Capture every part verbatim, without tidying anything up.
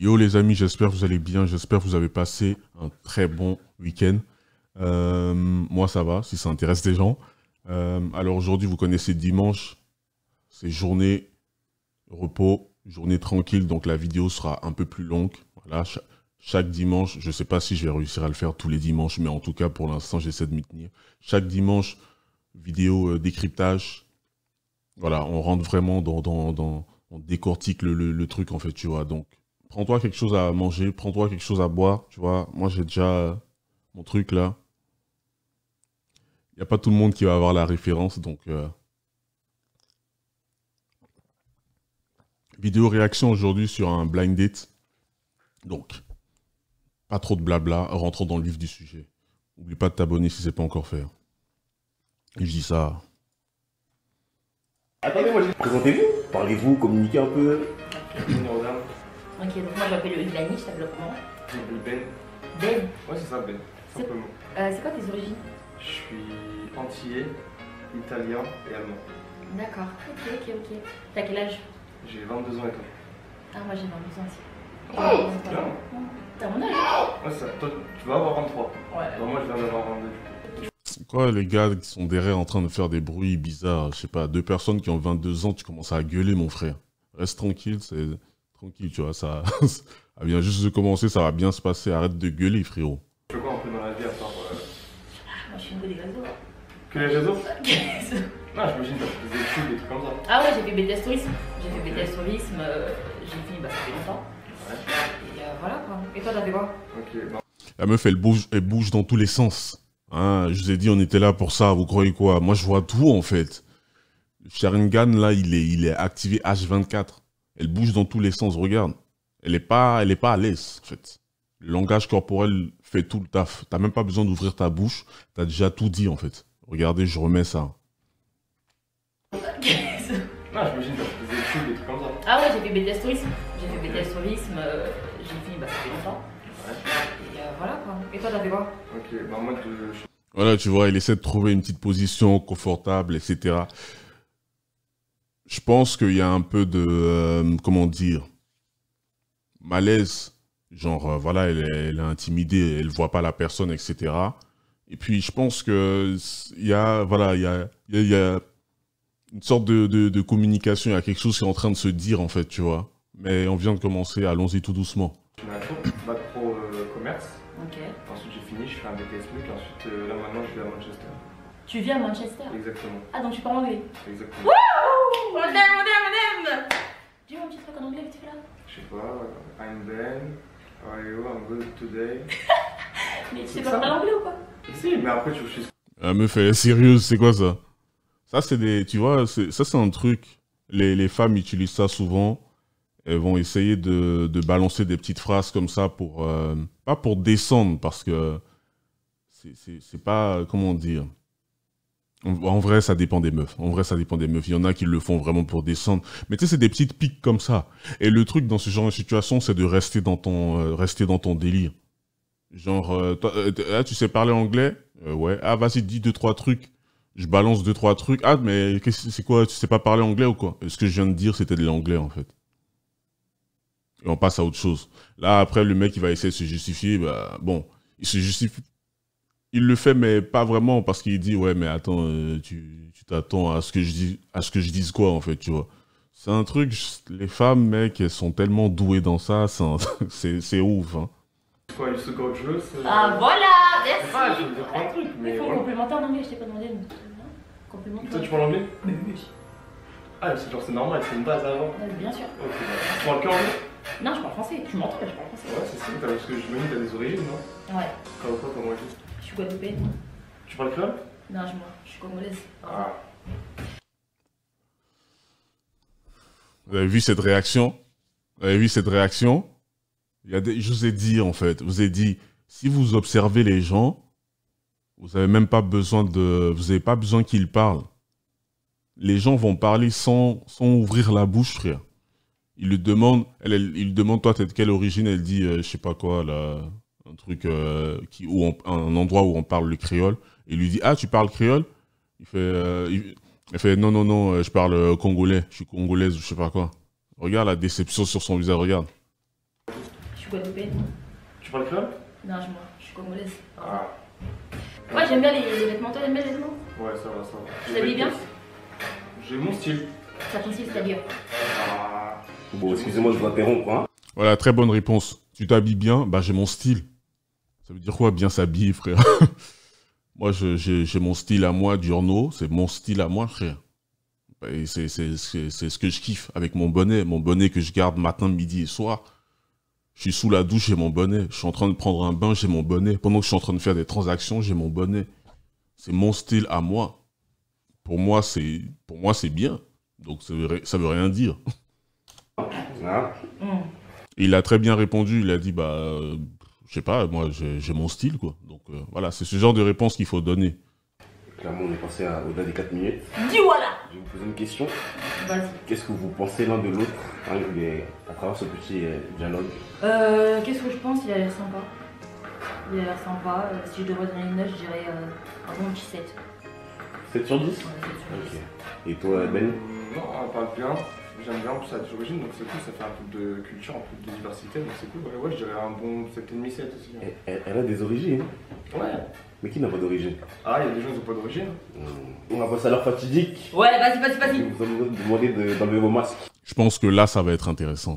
Yo les amis, j'espère que vous allez bien, j'espère que vous avez passé un très bon week-end. Euh, moi ça va, si ça intéresse les gens. Euh, alors aujourd'hui, vous connaissez dimanche, c'est journée repos, journée tranquille, donc la vidéo sera un peu plus longue. Voilà, cha- chaque dimanche, je ne sais pas si je vais réussir à le faire tous les dimanches, mais en tout cas pour l'instant j'essaie de m'y tenir. Chaque dimanche, vidéo euh, décryptage. Voilà, on rentre vraiment dans, dans, dans on décortique le, le, le truc en fait, tu vois. Donc, prends-toi quelque chose à manger, prends-toi quelque chose à boire, tu vois. Moi, j'ai déjà euh, mon truc là. Il n'y a pas tout le monde qui va avoir la référence, donc euh, vidéo réaction aujourd'hui sur un blind date. Donc, pas trop de blabla, rentrons dans le vif du sujet. N'oublie pas de t'abonner si c'est pas encore fait. Et je dis ça. Attendez, moi, j'ai- présentez-vous, parlez-vous, communiquez un peu. Ok, donc moi je m'appelle Ilani, je t'appelle comment? Je m'appelle Ben. Ben, Ouais, c'est ça, Ben. C'est- Simplement. euh, c'est quoi tes origines? Je suis antillais, italien et allemand. D'accord, ok, ok, ok. T'as quel âge? J'ai vingt-deux ans et toi? Ah, moi j'ai vingt-deux ans aussi. Oh, bien. T'as mon âge? Ouais, ça, toi, tu vas avoir vingt-trois. Ouais. Bah, moi, je viens d'avoir vingt-deux. C'est quoi les gars qui sont derrière en train de faire des bruits bizarres? Je sais pas, deux personnes qui ont vingt-deux ans, tu commences à gueuler mon frère. Reste tranquille, c'est tranquille, tu vois, ça, ça vient juste de commencer, ça va bien se passer, arrête de gueuler frérot. Tu fais quoi un peu dans la vie à part euh, Ah, moi je suis une go des réseaux. que les réseaux? Non, j'imagine que t'as fait des études, des trucs comme ça. Ah ouais, j'ai fait B T S tourisme. J'ai fait B T S tourisme, euh, j'ai fini, bah ça fait longtemps. Ouais. Et euh, voilà quoi. Et toi t'as fait quoi? Ok, bah. La meuf, elle bouge, elle bouge dans tous les sens. Hein, je vous ai dit, on était là pour ça, vous croyez quoi? Moi, je vois tout, en fait. Le Sharingan, là, il est, il est activé H vingt-quatre. Elle bouge dans tous les sens, regarde. Elle est pas, elle est pas à l'aise, en fait. Le langage corporel fait tout le taf. T'as même pas besoin d'ouvrir ta bouche. T'as déjà tout dit, en fait. Regardez, je remets ça. Non, j'imagine que t'as fait des études, des trucs comme ça. Ah ouais, j'ai fait B T S tourisme. J'ai fait B T S tourisme, euh, j'ai fini, bah ça fait longtemps. Ouais. Et euh, voilà quoi. Et toi t'as fait quoi? Ok, bah, moi, de... je- Voilà, tu vois, il essaie de trouver une petite position confortable, et cetera. Je pense qu'il y a un peu de, euh, comment dire, malaise. Genre, euh, voilà, elle est, elle est intimidée, elle voit pas la personne, et cetera. Et puis, je pense que il y a, voilà, il y a, il y a, il y a une sorte de, de, de communication, il y a quelque chose qui est en train de se dire, en fait, tu vois. Mais on vient de commencer, allons-y tout doucement. je fais un cours, bac pro euh, commerce. Ok. Ensuite, j'ai fini, je fais un B T S M U C. Ensuite, euh, là, maintenant, je vais à Manchester. Tu vis à Manchester? Exactement. Ah donc tu parles anglais? Exactement. On aime, on aime, on aime. Dis-moi un petit truc en anglais vite fait là. Je sais pas, I'm Ben. How are you? I'm good today. Mais tu sais C'est pas ça. parler anglais ou quoi? Si, mais après, tu je suis La meuf, elle est sérieuse, c'est quoi ça? Ça, c'est des, tu vois, c'est- ça, c'est un truc. Les, les femmes utilisent ça souvent. Elles vont essayer de, de balancer des petites phrases comme ça pour, euh, pas pour descendre, parce que c'est c'est- c'est pas, comment dire. En, en vrai, ça dépend des meufs. En vrai, ça dépend des meufs. Il y en a qui le font vraiment pour descendre. Mais tu sais, c'est des petites piques comme ça. Et le truc dans ce genre de situation, c'est de rester dans ton, euh, rester dans ton délire. Genre, euh, toi, euh, t- ah, tu sais parler anglais? Euh, ouais. Ah, vas-y, dis deux, trois trucs. Je balance deux, trois trucs. Ah, mais qu'est-ce- c'est quoi? Tu sais pas parler anglais ou quoi? Ce que je viens de dire, c'était de l'anglais, en fait. Et on passe à autre chose. Là, après, le mec, il va essayer de se justifier. Bah, bon, il se justifie. Il le fait, mais pas vraiment, parce qu'il dit, ouais, mais attends, euh, tu tu t'attends à ce que je dis, à ce que je dise quoi, en fait, tu vois. C'est un truc, je- les femmes, mec, elles sont tellement douées dans ça, c'est un- c'est c'est ouf, hein. quoi, il se coach jeu, c'est. Ah voilà, Je sais pas, merci. je veux dire plein de trucs, Il mais faut voilà. complémenter en anglais, je t'ai pas demandé. mais- Complémenter. Toi, tu parles anglais? Mais oui, Ah, c'est genre, c'est normal, c'est une base avant. oui, bien sûr. Ok, bah, tu parles que anglais? Non, je parle français. Tu m'entends, mais je parle français. Ouais, c'est ça, t'as- parce que j'imagine que t'as des origines, non? Ouais. Comme quoi, comme moi, je dis. Je suis guadeloupéenne. Tu parles créole? Non, je, je suis congolaise. Ah. Vous avez vu cette réaction? Vous avez vu cette réaction? Il y a des, je vous ai dit, en fait, je vous ai dit, si vous observez les gens, vous n'avez même pas besoin de, vous n'avez pas besoin qu'ils parlent. Les gens vont parler sans, sans ouvrir la bouche, frère. Ils lui demandent, elle, elle- ils lui demandent, toi, t'es de quelle origine? Elle dit, euh, je sais pas quoi, là, un truc, euh, qui, où on- un endroit où on parle le créole. Il lui dit, ah, tu parles créole? Il fait, euh, il, elle fait, non, non, non, euh, je parle euh, congolais, je suis congolaise ou je sais pas quoi. Regarde la déception sur son visage, regarde. guadeloupéenne. Tu parles créole? Non, je, moi, je suis congolaise. Ah. Ouais, j'aime bien les, les vêtements. Toi, j'aime bien les vêtements? Ouais, ça va, ça va. Tu t'habilles bien? J'ai mon style. Ça consiste, c'est-à-dire? Ah. Bon, excusez-moi, je vous interromps, quoi. Hein. Voilà, très bonne réponse. Tu t'habilles bien? Bah, j'ai mon style. Ça veut dire quoi, bien s'habiller, frère? Moi, j'ai mon style à moi, Diurno. C'est mon style à moi, frère. C'est ce que je kiffe avec mon bonnet. Mon bonnet que je garde matin, midi et soir. Je suis sous la douche, j'ai mon bonnet. Je suis en train de prendre un bain, j'ai mon bonnet. Pendant que je suis en train de faire des transactions, j'ai mon bonnet. C'est mon style à moi. Pour moi, c'est pour moi c'est bien. Donc ça veut, ça veut rien dire. Ah. Mm. Il a très bien répondu. Il a dit, bah, euh, je sais pas, moi j'ai mon style, quoi. Donc euh, voilà, c'est ce genre de réponse qu'il faut donner. Clairement, on est passé au-delà des quatre minutes. Dis voilà! Je vais vous poser une question. Vas-y. Qu'est-ce que vous pensez l'un de l'autre hein, les- à travers ce petit euh, dialogue? Euh, qu'est-ce que je pense? Il a l'air sympa. Il a l'air sympa. Euh, si je devrais donner une note, je dirais euh, un bon petit sept. sept sur dix? Ouais, sept sur dix. Ok. Et toi, Ben? Euh, Non, on parle bien. J'aime bien, en plus, ça a des origines, donc c'est cool. Ça fait un peu de culture, un peu de diversité, donc c'est cool. Ouais, ouais, je dirais un bon sept virgule cinq sept aussi. Hein. Elle, elle- elle a des origines. Ouais. Mais qui n'a pas d'origine? Ah, il y a des gens qui n'ont pas d'origine. Hmm. On va passer à l'heure fatidique. Ouais, vas-y, vas-y, Je vas-y. vais vous demander de- d'enlever vos masques. Je pense que là, ça va être intéressant.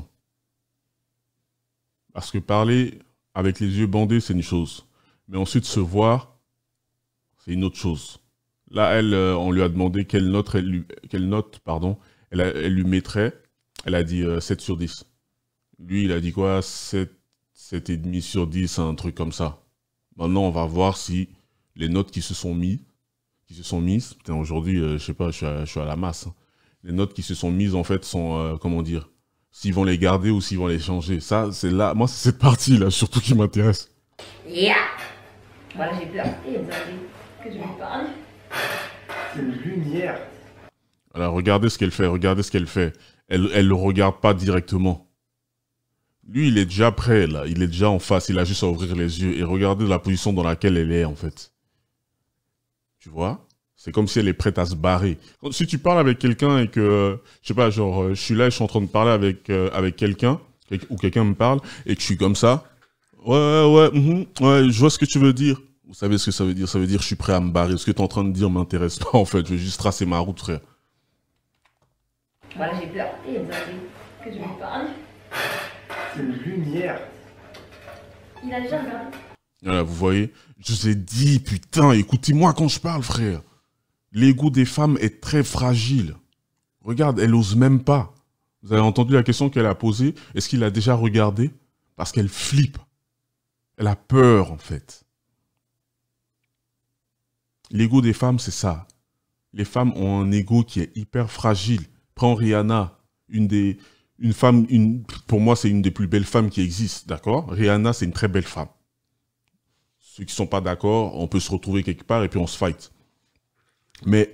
Parce que parler avec les yeux bandés, c'est une chose. Mais ensuite, se voir, c'est une autre chose. Là, elle, euh, on lui a demandé quelle note, elle lui, quelle note pardon, elle, a- elle lui mettrait. Elle a dit euh, sept sur dix. Lui, il a dit quoi? sept, sept virgule cinq sur dix, un truc comme ça. Maintenant, on va voir si les notes qui se sont mises, qui se sont mises, putain, aujourd'hui, euh, je sais pas, je suis à, je suis à la masse. Hein. Les notes qui se sont mises, en fait, sont, euh, comment dire, s'ils vont les garder ou s'ils vont les changer. Ça, c'est là, moi, c'est cette partie-là, surtout qui m'intéresse. Yeah! Voilà, j'ai peur. Et elle a que je lui parle. C'est une lumière. Alors, regardez ce qu'elle fait, regardez ce qu'elle fait. Elle, elle le regarde pas directement. Lui, il est déjà prêt, là. Il est déjà en face. Il a juste à ouvrir les yeux et regarder la position dans laquelle elle est, en fait. Tu vois? C'est comme si elle est prête à se barrer. Quand- Si tu parles avec quelqu'un et que, euh, je sais pas, genre, euh, je suis là, je suis en train de parler avec, euh, avec quelqu'un, quel- ou quelqu'un me parle, et que je suis comme ça. Ouais, ouais, ouais, mhm, ouais, je vois ce que tu veux dire. Vous savez ce que ça veut dire? Ça veut dire je suis prêt à me barrer. Ce que tu es en train de dire m'intéresse pas, en fait. Je vais juste tracer ma route, frère. Voilà, j'ai peur. Et elle a que je lui parle. C'est une lumière. Il a déjà regardé. Voilà, vous voyez, je vous ai dit, putain, écoutez-moi quand je parle, frère. L'ego des femmes est très fragile. Regarde, elle ose même pas. Vous avez entendu la question qu'elle a posée? Est-ce qu'il a déjà regardé? Parce qu'elle flippe. Elle a peur, en fait. L'ego des femmes, c'est ça. Les femmes ont un ego qui est hyper fragile. Prends Rihanna, une des... Une femme, une, pour moi, c'est une des plus belles femmes qui existent, d'accord? Rihanna, c'est une très belle femme. Ceux qui sont pas d'accord, on peut se retrouver quelque part et puis on se fight. Mais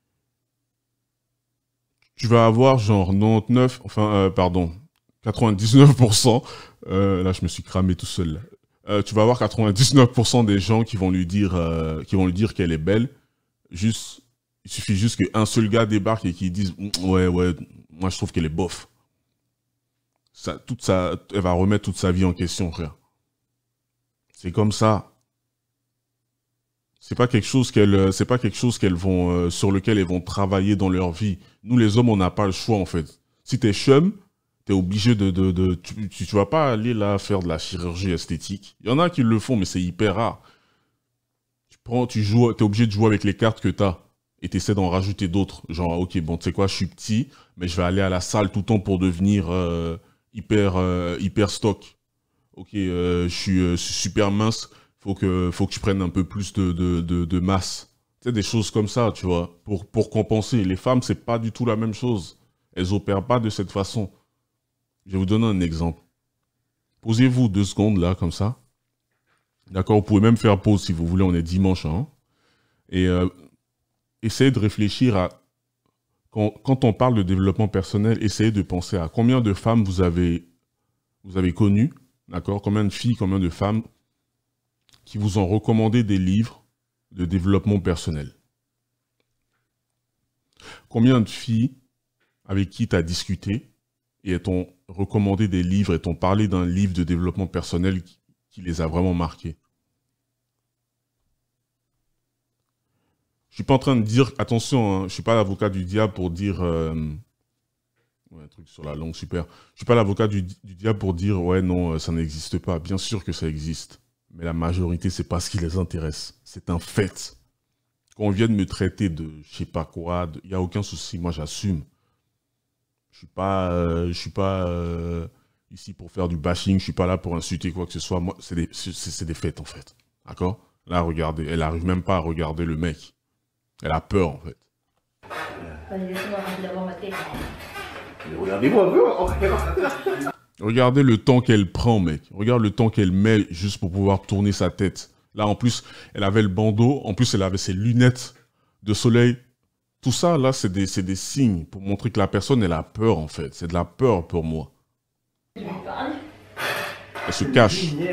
tu vas avoir genre quatre-vingt-dix-neuf, enfin, euh, pardon, quatre-vingt-dix-neuf pour cent, euh, là je me suis cramé tout seul, là. Euh, tu vas avoir quatre-vingt-dix-neuf pour cent des gens qui vont lui dire, euh, qui vont lui dire qu'elle est belle. Juste, il suffit juste qu'un seul gars débarque et qu'il dise, ouais, ouais, moi je trouve qu'elle est bof. Ça, toute sa, elle va remettre toute sa vie en question, frère. C'est comme ça. C'est pas quelque chose qu'elles, c'est pas quelque chose qu'elles vont, euh, sur lequel elles vont travailler dans leur vie. Nous, les hommes, on n'a pas le choix, en fait. Si t'es chum, t'es obligé de, de, de tu, tu, tu vas pas aller là faire de la chirurgie esthétique. Il y en a qui le font, mais c'est hyper rare. Tu prends, tu joues, t'es obligé de jouer avec les cartes que t'as. Et t'essaies d'en rajouter d'autres. Genre, ok, bon, tu sais quoi, je suis petit, mais je vais aller à la salle tout le temps pour devenir, euh, hyper, euh, hyper stock. Ok, euh, je suis euh, super mince, faut que, faut que je prenne un peu plus de, de, de, de masse. Tu sais, des choses comme ça, tu vois, pour, pour compenser. Les femmes, c'est pas du tout la même chose. Elles opèrent pas de cette façon. Je vais vous donner un exemple. Posez-vous deux secondes là, comme ça. D'accord, vous pouvez même faire pause si vous voulez, on est dimanche. Hein. Et euh, essayez de réfléchir à... Quand, quand on parle de développement personnel, essayez de penser à combien de femmes vous avez, vous avez connues, d'accord? Combien de filles, combien de femmes qui vous ont recommandé des livres de développement personnel? Combien de filles avec qui tu as discuté et elles t'ont recommandé des livres et t'ont parlé d'un livre de développement personnel qui, qui les a vraiment marqués. Je suis pas en train de dire, attention, hein, je suis pas l'avocat du diable pour dire, euh, ouais, un truc sur la langue, super. Je suis pas l'avocat du, du diable pour dire, ouais, non, ça n'existe pas. Bien sûr que ça existe. Mais la majorité, c'est pas ce qui les intéresse. C'est un fait. Quand on vient de me traiter de je sais pas quoi, il n'y a aucun souci, moi j'assume. Je suis pas, euh, je suis pas euh, ici pour faire du bashing, je suis pas là pour insulter quoi que ce soit. Moi, c'est des, c'est des faits en fait. D'accord? Là, regardez, elle arrive même pas à regarder le mec. Elle a peur en fait. Allez, laissez-moi d'abord ma tête. Regardez-moi un peu. Regardez le temps qu'elle prend, mec. Regarde le temps qu'elle met juste pour pouvoir tourner sa tête. Là, en plus, elle avait le bandeau. En plus, elle avait ses lunettes de soleil. Tout ça, là, c'est des, des signes pour montrer que la personne, elle a peur, en fait. C'est de la peur pour moi. Je lui parle. Elle se cache. Il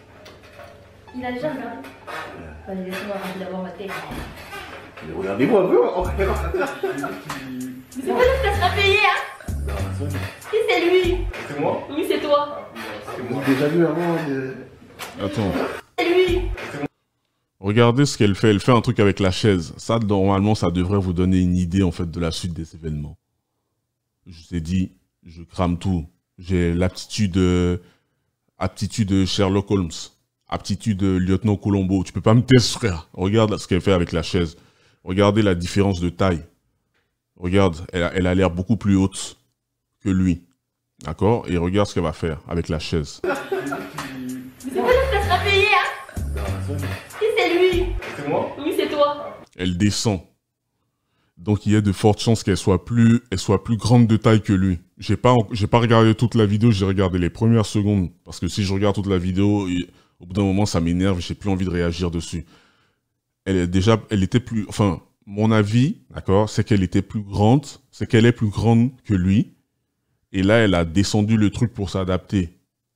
a déjà regardé. Allez, laissez-moi d'abord ma tête. Regardez-moi un peu. Mais c'est pas lui qui t'a frappé hier. Qui c'est lui? C'est moi? Oui, c'est toi. C'est J'ai moi. déjà vu avant. De... Attends. C'est lui. Regardez ce qu'elle fait. Elle fait un truc avec la chaise. Ça, normalement, ça devrait vous donner une idée, en fait, de la suite des événements. Je vous ai dit, je crame tout. J'ai l'aptitude, euh, aptitude Sherlock Holmes. Aptitude lieutenant Colombo. Tu peux pas me tester, frère. Regarde ce qu'elle fait avec la chaise. Regardez la différence de taille. Regarde, elle a, elle a l'air beaucoup plus haute que lui. D'accord? Et regarde ce qu'elle va faire avec la chaise. Mais c'est pas lui qui t'a frappé hier. Qui c'est lui? C'est moi? Oui, c'est toi. Elle descend. Donc il y a de fortes chances qu'elle soit plus, elle soit plus grande de taille que lui. J'ai pas, j'ai pas regardé toute la vidéo, j'ai regardé les premières secondes. Parce que si je regarde toute la vidéo, au bout d'un moment, ça m'énerve, j'ai plus envie de réagir dessus. Elle est déjà, elle était plus, enfin, mon avis, d'accord, c'est qu'elle était plus grande, c'est qu'elle est plus grande que lui. Et là, elle a descendu le truc pour s'adapter.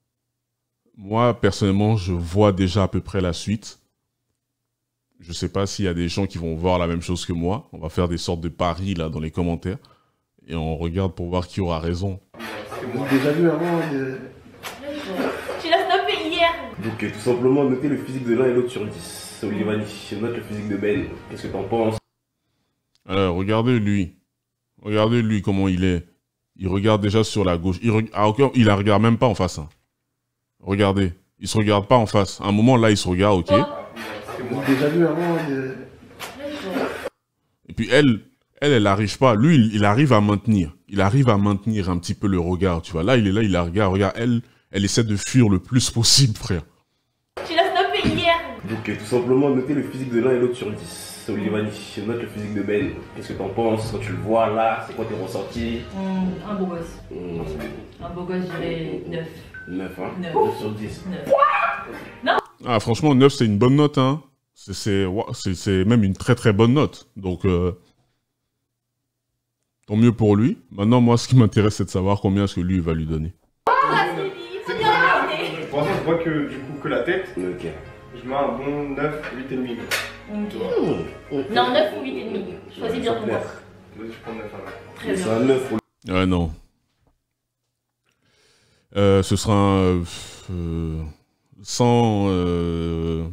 Moi, personnellement, je vois déjà à peu près la suite. Je sais pas s'il y a des gens qui vont voir la même chose que moi. On va faire des sortes de paris là dans les commentaires. Et on regarde pour voir qui aura raison. J'ai déjà vu avant. De... Tu l'as snappé hier. Donc, euh, tout simplement, notez le physique de l'un et l'autre sur dix. Olivani, note le physique de Ben. Qu'est-ce que t'en penses? Alors, regardez lui. Regardez lui comment il est. Il regarde déjà sur la gauche. Il, re... ah, okay, il la regarde même pas en face. Hein. Regardez. Il se regarde pas en face. À un moment là, il se regarde, ok. J'ai déjà vu avant. De... Et puis elle, elle, elle arrive pas. Lui, il, il arrive à maintenir. Il arrive à maintenir un petit peu le regard, tu vois. Là, il est là, il la regarde. Regarde, elle, elle essaie de fuir le plus possible, frère. Tu l'as snappé hier. Donc, euh, tout simplement, notez le physique de l'un et l'autre sur dix. Olivani, note le physique de Ben. Qu'est-ce que t'en penses quand tu le vois là? C'est quoi tes ressentis? Mmh, un beau gosse. Mmh. Un beau gosse, je dirais neuf. neuf, hein? neuf. neuf sur dix. neuf. Ah, franchement, neuf, c'est une bonne note, hein. C'est même une très très bonne note. Donc, euh, tant mieux pour lui. Maintenant, moi, ce qui m'intéresse, c'est de savoir combien est-ce que lui, il va lui donner. Ah, c'est lui. Faut bien regarder. Pour l'instant, je vois que du coup que la tête. Ok. Je mets un bon neuf, huit et demi. Ok. Mmh. Non, neuf ou huit et demi. Choisis bien ton neuf. boss. Vas-y, je prends neuf alors. Très C'est bien. un neuf pour Ouais, non. Euh, ce sera un... Euh, sans... Euh,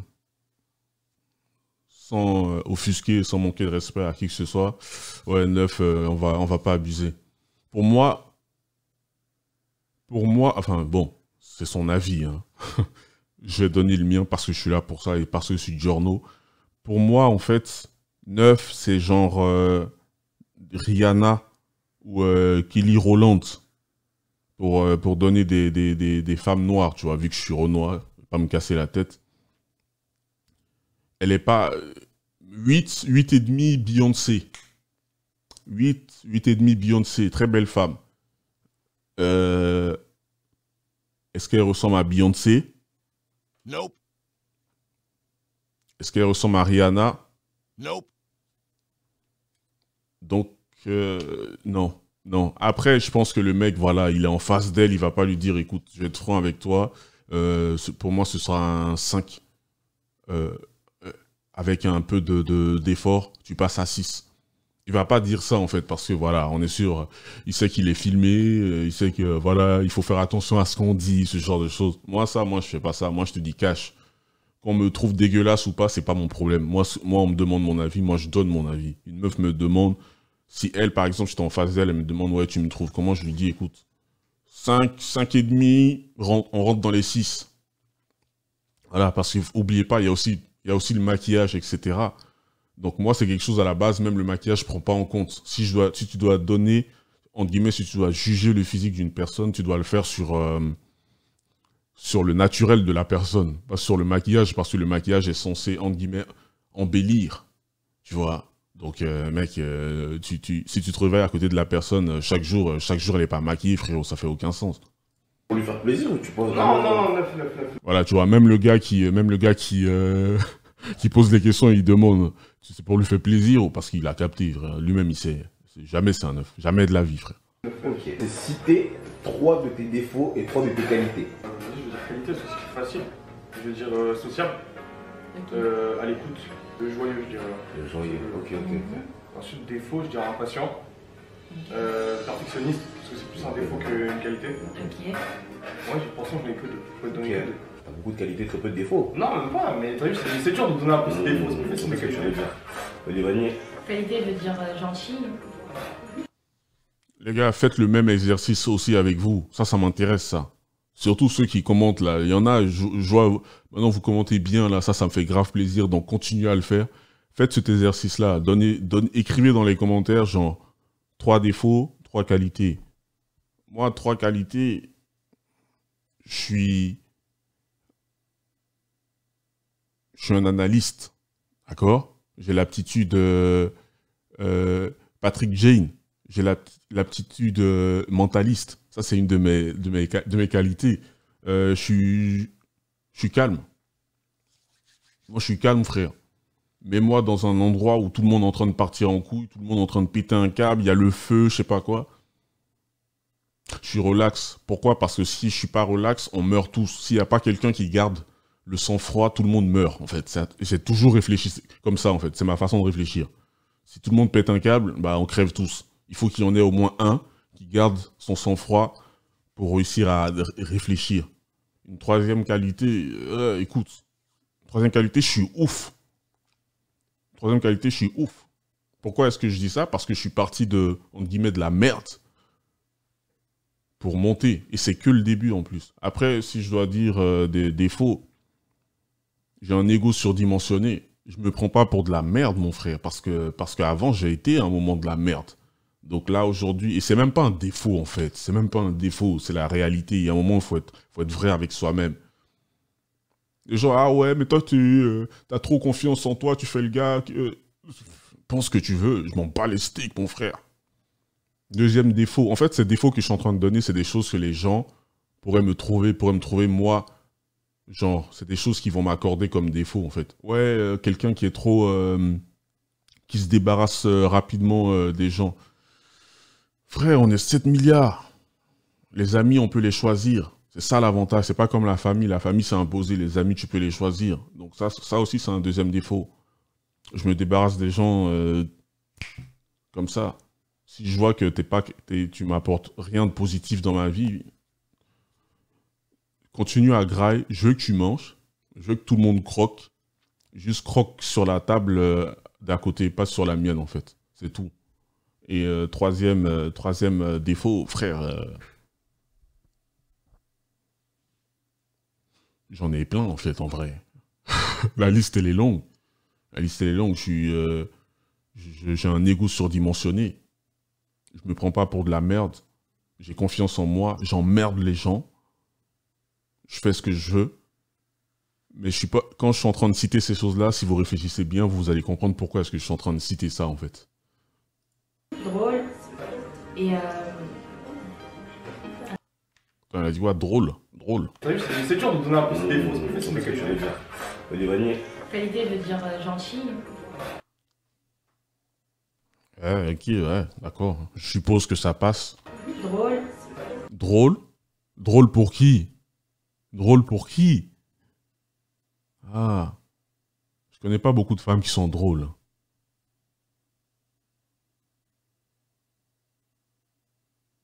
sans euh, offusquer, sans manquer de respect à qui que ce soit. Ouais, neuf, euh, on va, on va pas abuser. Pour moi... Pour moi... Enfin, bon, c'est son avis, hein. Je vais donner le mien parce que je suis là pour ça et parce que je suis journaux. Pour moi, en fait, neuf, c'est genre euh, Rihanna ou euh, Kelly Rowland pour, euh, pour donner des, des, des, des femmes noires, tu vois, vu que je suis Renoir, je vais pas me casser la tête. Elle est pas... huit, huit et demi Beyoncé. huit, huit et demi Beyoncé, très belle femme. Euh, Est-ce qu'elle ressemble à Beyoncé? Nope. Est-ce qu'elle ressemble à Rihanna? Nope. Donc, euh, non. Non. Après, je pense que le mec, voilà, il est en face d'elle, il va pas lui dire, écoute, je vais être franc avec toi. Euh, pour moi, ce sera un cinq. Euh, euh, avec un peu de, de, d'effort, tu passes à six. il va pas dire ça en fait, parce que voilà, on est sûr, il sait qu'il est filmé, euh, il sait que voilà, il faut faire attention à ce qu'on dit, ce genre de choses. Moi ça, moi je fais pas ça, moi je te dis cash. Qu'on me trouve dégueulasse ou pas, c'est pas mon problème. Moi, moi, on me demande mon avis, moi je donne mon avis. Une meuf me demande, si elle par exemple, j'étais en face d'elle, elle me demande ouais tu me trouves comment, je lui dis écoute, cinq, cinq et demi, on rentre dans les six. Voilà, parce qu'oubliez pas, il y a aussi, il y a aussi le maquillage, et cetera. Donc moi, c'est quelque chose à la base, même le maquillage, je prends pas en compte. Si, je dois, si tu dois donner, entre guillemets, si tu dois juger le physique d'une personne, tu dois le faire sur, euh, sur le naturel de la personne, pas sur le maquillage, parce que le maquillage est censé, entre guillemets, embellir, tu vois. Donc, euh, mec, euh, tu, tu, si tu te réveilles à côté de la personne, chaque jour, chaque jour, elle est pas maquillée, frérot, ça fait aucun sens. Pour lui faire plaisir ou tu penses Non, non, non, neuf, neuf, neuf. Voilà, tu vois, même le gars qui, même le gars qui, euh, qui pose des questions, il demande, c'est pour lui faire plaisir ou parce qu'il a capté, lui-même il sait. Jamais c'est un neuf, jamais de la vie, frère. Ok. Citer trois de tes défauts et trois de tes qualités. Euh, vas-y, je veux dire qualité, parce que c'est plus facile. Je veux dire euh, sociable, Ok. euh, à l'écoute, euh, joyeux, je dirais. Le joyeux. Ok, ok, ok. Ensuite, défaut, je dirais impatient, euh, perfectionniste, parce que c'est plus un défaut qu'une qualité. Ok. Moi, j'ai pensé que j'en ai que deux. Je peux te donner Ok. que deux. T'as beaucoup de qualités, très peu de défauts. Non, même pas, mais t'as vu, c'est c'est dur de donner un peu de défauts, c'est plus facile C'est de ce que tu veux qualité. dire. Olivanier. Qualité, je veux dire euh, gentil. Les gars, faites le même exercice aussi avec vous. Ça, ça m'intéresse, ça. Surtout ceux qui commentent, là. Il y en a, je, je vois, maintenant vous commentez bien, là. Ça, ça me fait grave plaisir. Donc, continuez à le faire. Faites cet exercice-là. Donnez, donnez, écrivez dans les commentaires, genre, trois défauts, trois qualités. Moi, trois qualités, je suis... Je suis un analyste. D'accord? J'ai l'aptitude... Euh, euh, Patrick Jane. J'ai l'aptitude euh, mentaliste. Ça, c'est une de mes, de mes, de mes qualités. Euh, je suis, je suis calme. Moi, je suis calme, frère. Mets-moi dans un endroit où tout le monde est en train de partir en couille, tout le monde est en train de péter un câble, il y a le feu, je sais pas quoi. Je suis relax. Pourquoi? Parce que si je suis pas relax, on meurt tous. S'il n'y a pas quelqu'un qui garde le sang-froid, tout le monde meurt, en fait. J'ai toujours réfléchi comme ça, en fait. C'est ma façon de réfléchir. Si tout le monde pète un câble, bah, on crève tous. Il faut qu'il y en ait au moins un qui garde son sang-froid pour réussir à réfléchir. Une troisième qualité, euh, écoute, troisième qualité, je suis ouf. Troisième qualité, je suis ouf. Pourquoi est-ce que je dis ça? Parce que je suis parti de, entre guillemets, de la merde pour monter. Et c'est que le début en plus. Après, si je dois dire euh, des défauts, j'ai un ego surdimensionné. Je me prends pas pour de la merde, mon frère, parce que parce qu'avant, j'ai été à un moment de la merde. Donc là, aujourd'hui, et c'est même pas un défaut, en fait. C'est même pas un défaut, c'est la réalité. Il y a un moment où il faut être, faut être vrai avec soi-même. Les gens, ah ouais, mais toi, tu euh, as trop confiance en toi, tu fais le gars. Euh, pense ce que tu veux, je m'en bats les steaks, mon frère. Deuxième défaut. En fait, ces défauts que je suis en train de donner, c'est des choses que les gens pourraient me trouver, pourraient me trouver, moi. Genre, c'est des choses qui vont m'accorder comme défaut, en fait. Ouais, euh, quelqu'un qui est trop... Euh, qui se débarrasse euh, rapidement euh, des gens. Frère, on est sept milliards. Les amis, on peut les choisir. C'est ça l'avantage. C'est pas comme la famille. La famille, c'est imposé. Les amis, tu peux les choisir. Donc ça, ça aussi, c'est un deuxième défaut. Je me débarrasse des gens euh, comme ça. Si je vois que t'es pas, t'es, tu m'apportes rien de positif dans ma vie, continue à grailler. Je veux que tu manges. Je veux que tout le monde croque. Juste croque sur la table euh, d'à côté, pas sur la mienne, en fait. C'est tout. Et euh, troisième, euh, troisième euh, défaut, frère, euh, j'en ai plein, en fait, en vrai. La liste, elle est longue. La liste, elle est longue. Je suis, euh, j'ai un ego surdimensionné. Je me prends pas pour de la merde. J'ai confiance en moi. J'emmerde les gens. Je fais ce que je veux. Mais je suis pas. Quand je suis en train de citer ces choses-là, si vous réfléchissez bien, vous allez comprendre pourquoi est-ce que je suis en train de citer ça, en fait. Drôle. Et euh... Elle a dit quoi? Drôle. Drôle. T'as vu, c'est c'est dur de donner un peu de défauts, c'est plus facile de C'est ce que tu veux qualité. dire. Olivanier. qualité, je veux dire euh, gentil. Ouais, ok, ouais, d'accord. Je suppose que ça passe. Drôle. Drôle? Drôle pour qui? Drôle pour qui? Ah. Je connais pas beaucoup de femmes qui sont drôles.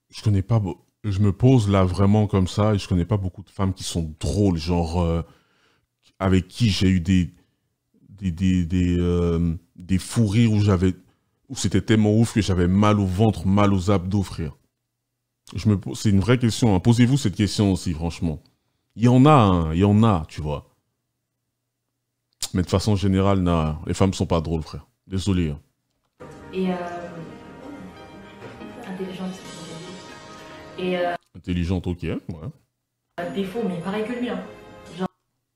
je connais pas... Je me pose là vraiment comme ça et je connais pas beaucoup de femmes qui sont drôles, genre... Euh, avec qui j'ai eu des... Des, des, des, euh, des fous rires où j'avais... Où c'était tellement ouf que j'avais mal au ventre, mal aux abdos, frère. Je me... C'est une vraie question. Hein. Posez-vous cette question aussi, franchement. Il y en a, hein, il y en a, tu vois. Mais de façon générale, non, les femmes sont pas drôles, frère. Désolé. Hein. Et euh... intelligente. Et euh... Intelligente, ok, ouais. défaut, mais pareil que lui, hein. Genre...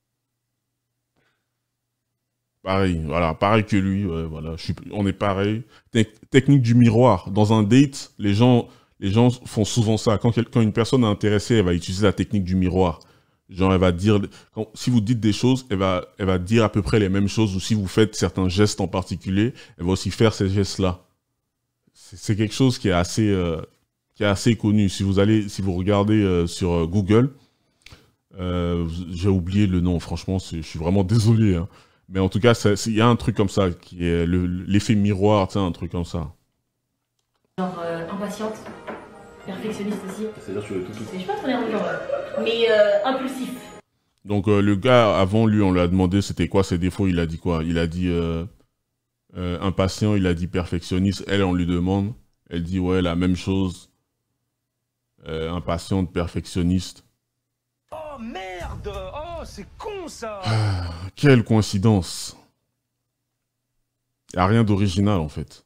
Pareil, voilà, pareil que lui, ouais, voilà. Je suis... On est pareil. Te technique du miroir. Dans un date, les gens, les gens font souvent ça. Quand, quand une personne est intéressée, elle va utiliser la technique du miroir. Genre, elle va dire, quand, si vous dites des choses, elle va, elle va dire à peu près les mêmes choses, ou si vous faites certains gestes en particulier, elle va aussi faire ces gestes-là. C'est quelque chose qui est assez, euh, qui est assez connu. Si vous allez, si vous regardez euh, sur euh, Google, euh, j'ai oublié le nom, franchement, je suis vraiment désolé. Hein. Mais en tout cas, il y a un truc comme ça, qui est l'effet miroir, tu sais, un truc comme ça. Genre, euh, impatiente. Perfectionniste aussi. C'est-à-dire tu veux tout tout. Je sais pas trop les genre, mais euh, impulsif. Donc euh, le gars, avant lui, on lui a demandé c'était quoi ses défauts, il a dit quoi? Il a dit euh, euh, impatient, il a dit perfectionniste. Elle, on lui demande, elle dit ouais, la même chose. Euh, impatiente, perfectionniste. Oh merde! Oh, c'est con ça! Ah, quelle coïncidence! Y a rien d'original en fait.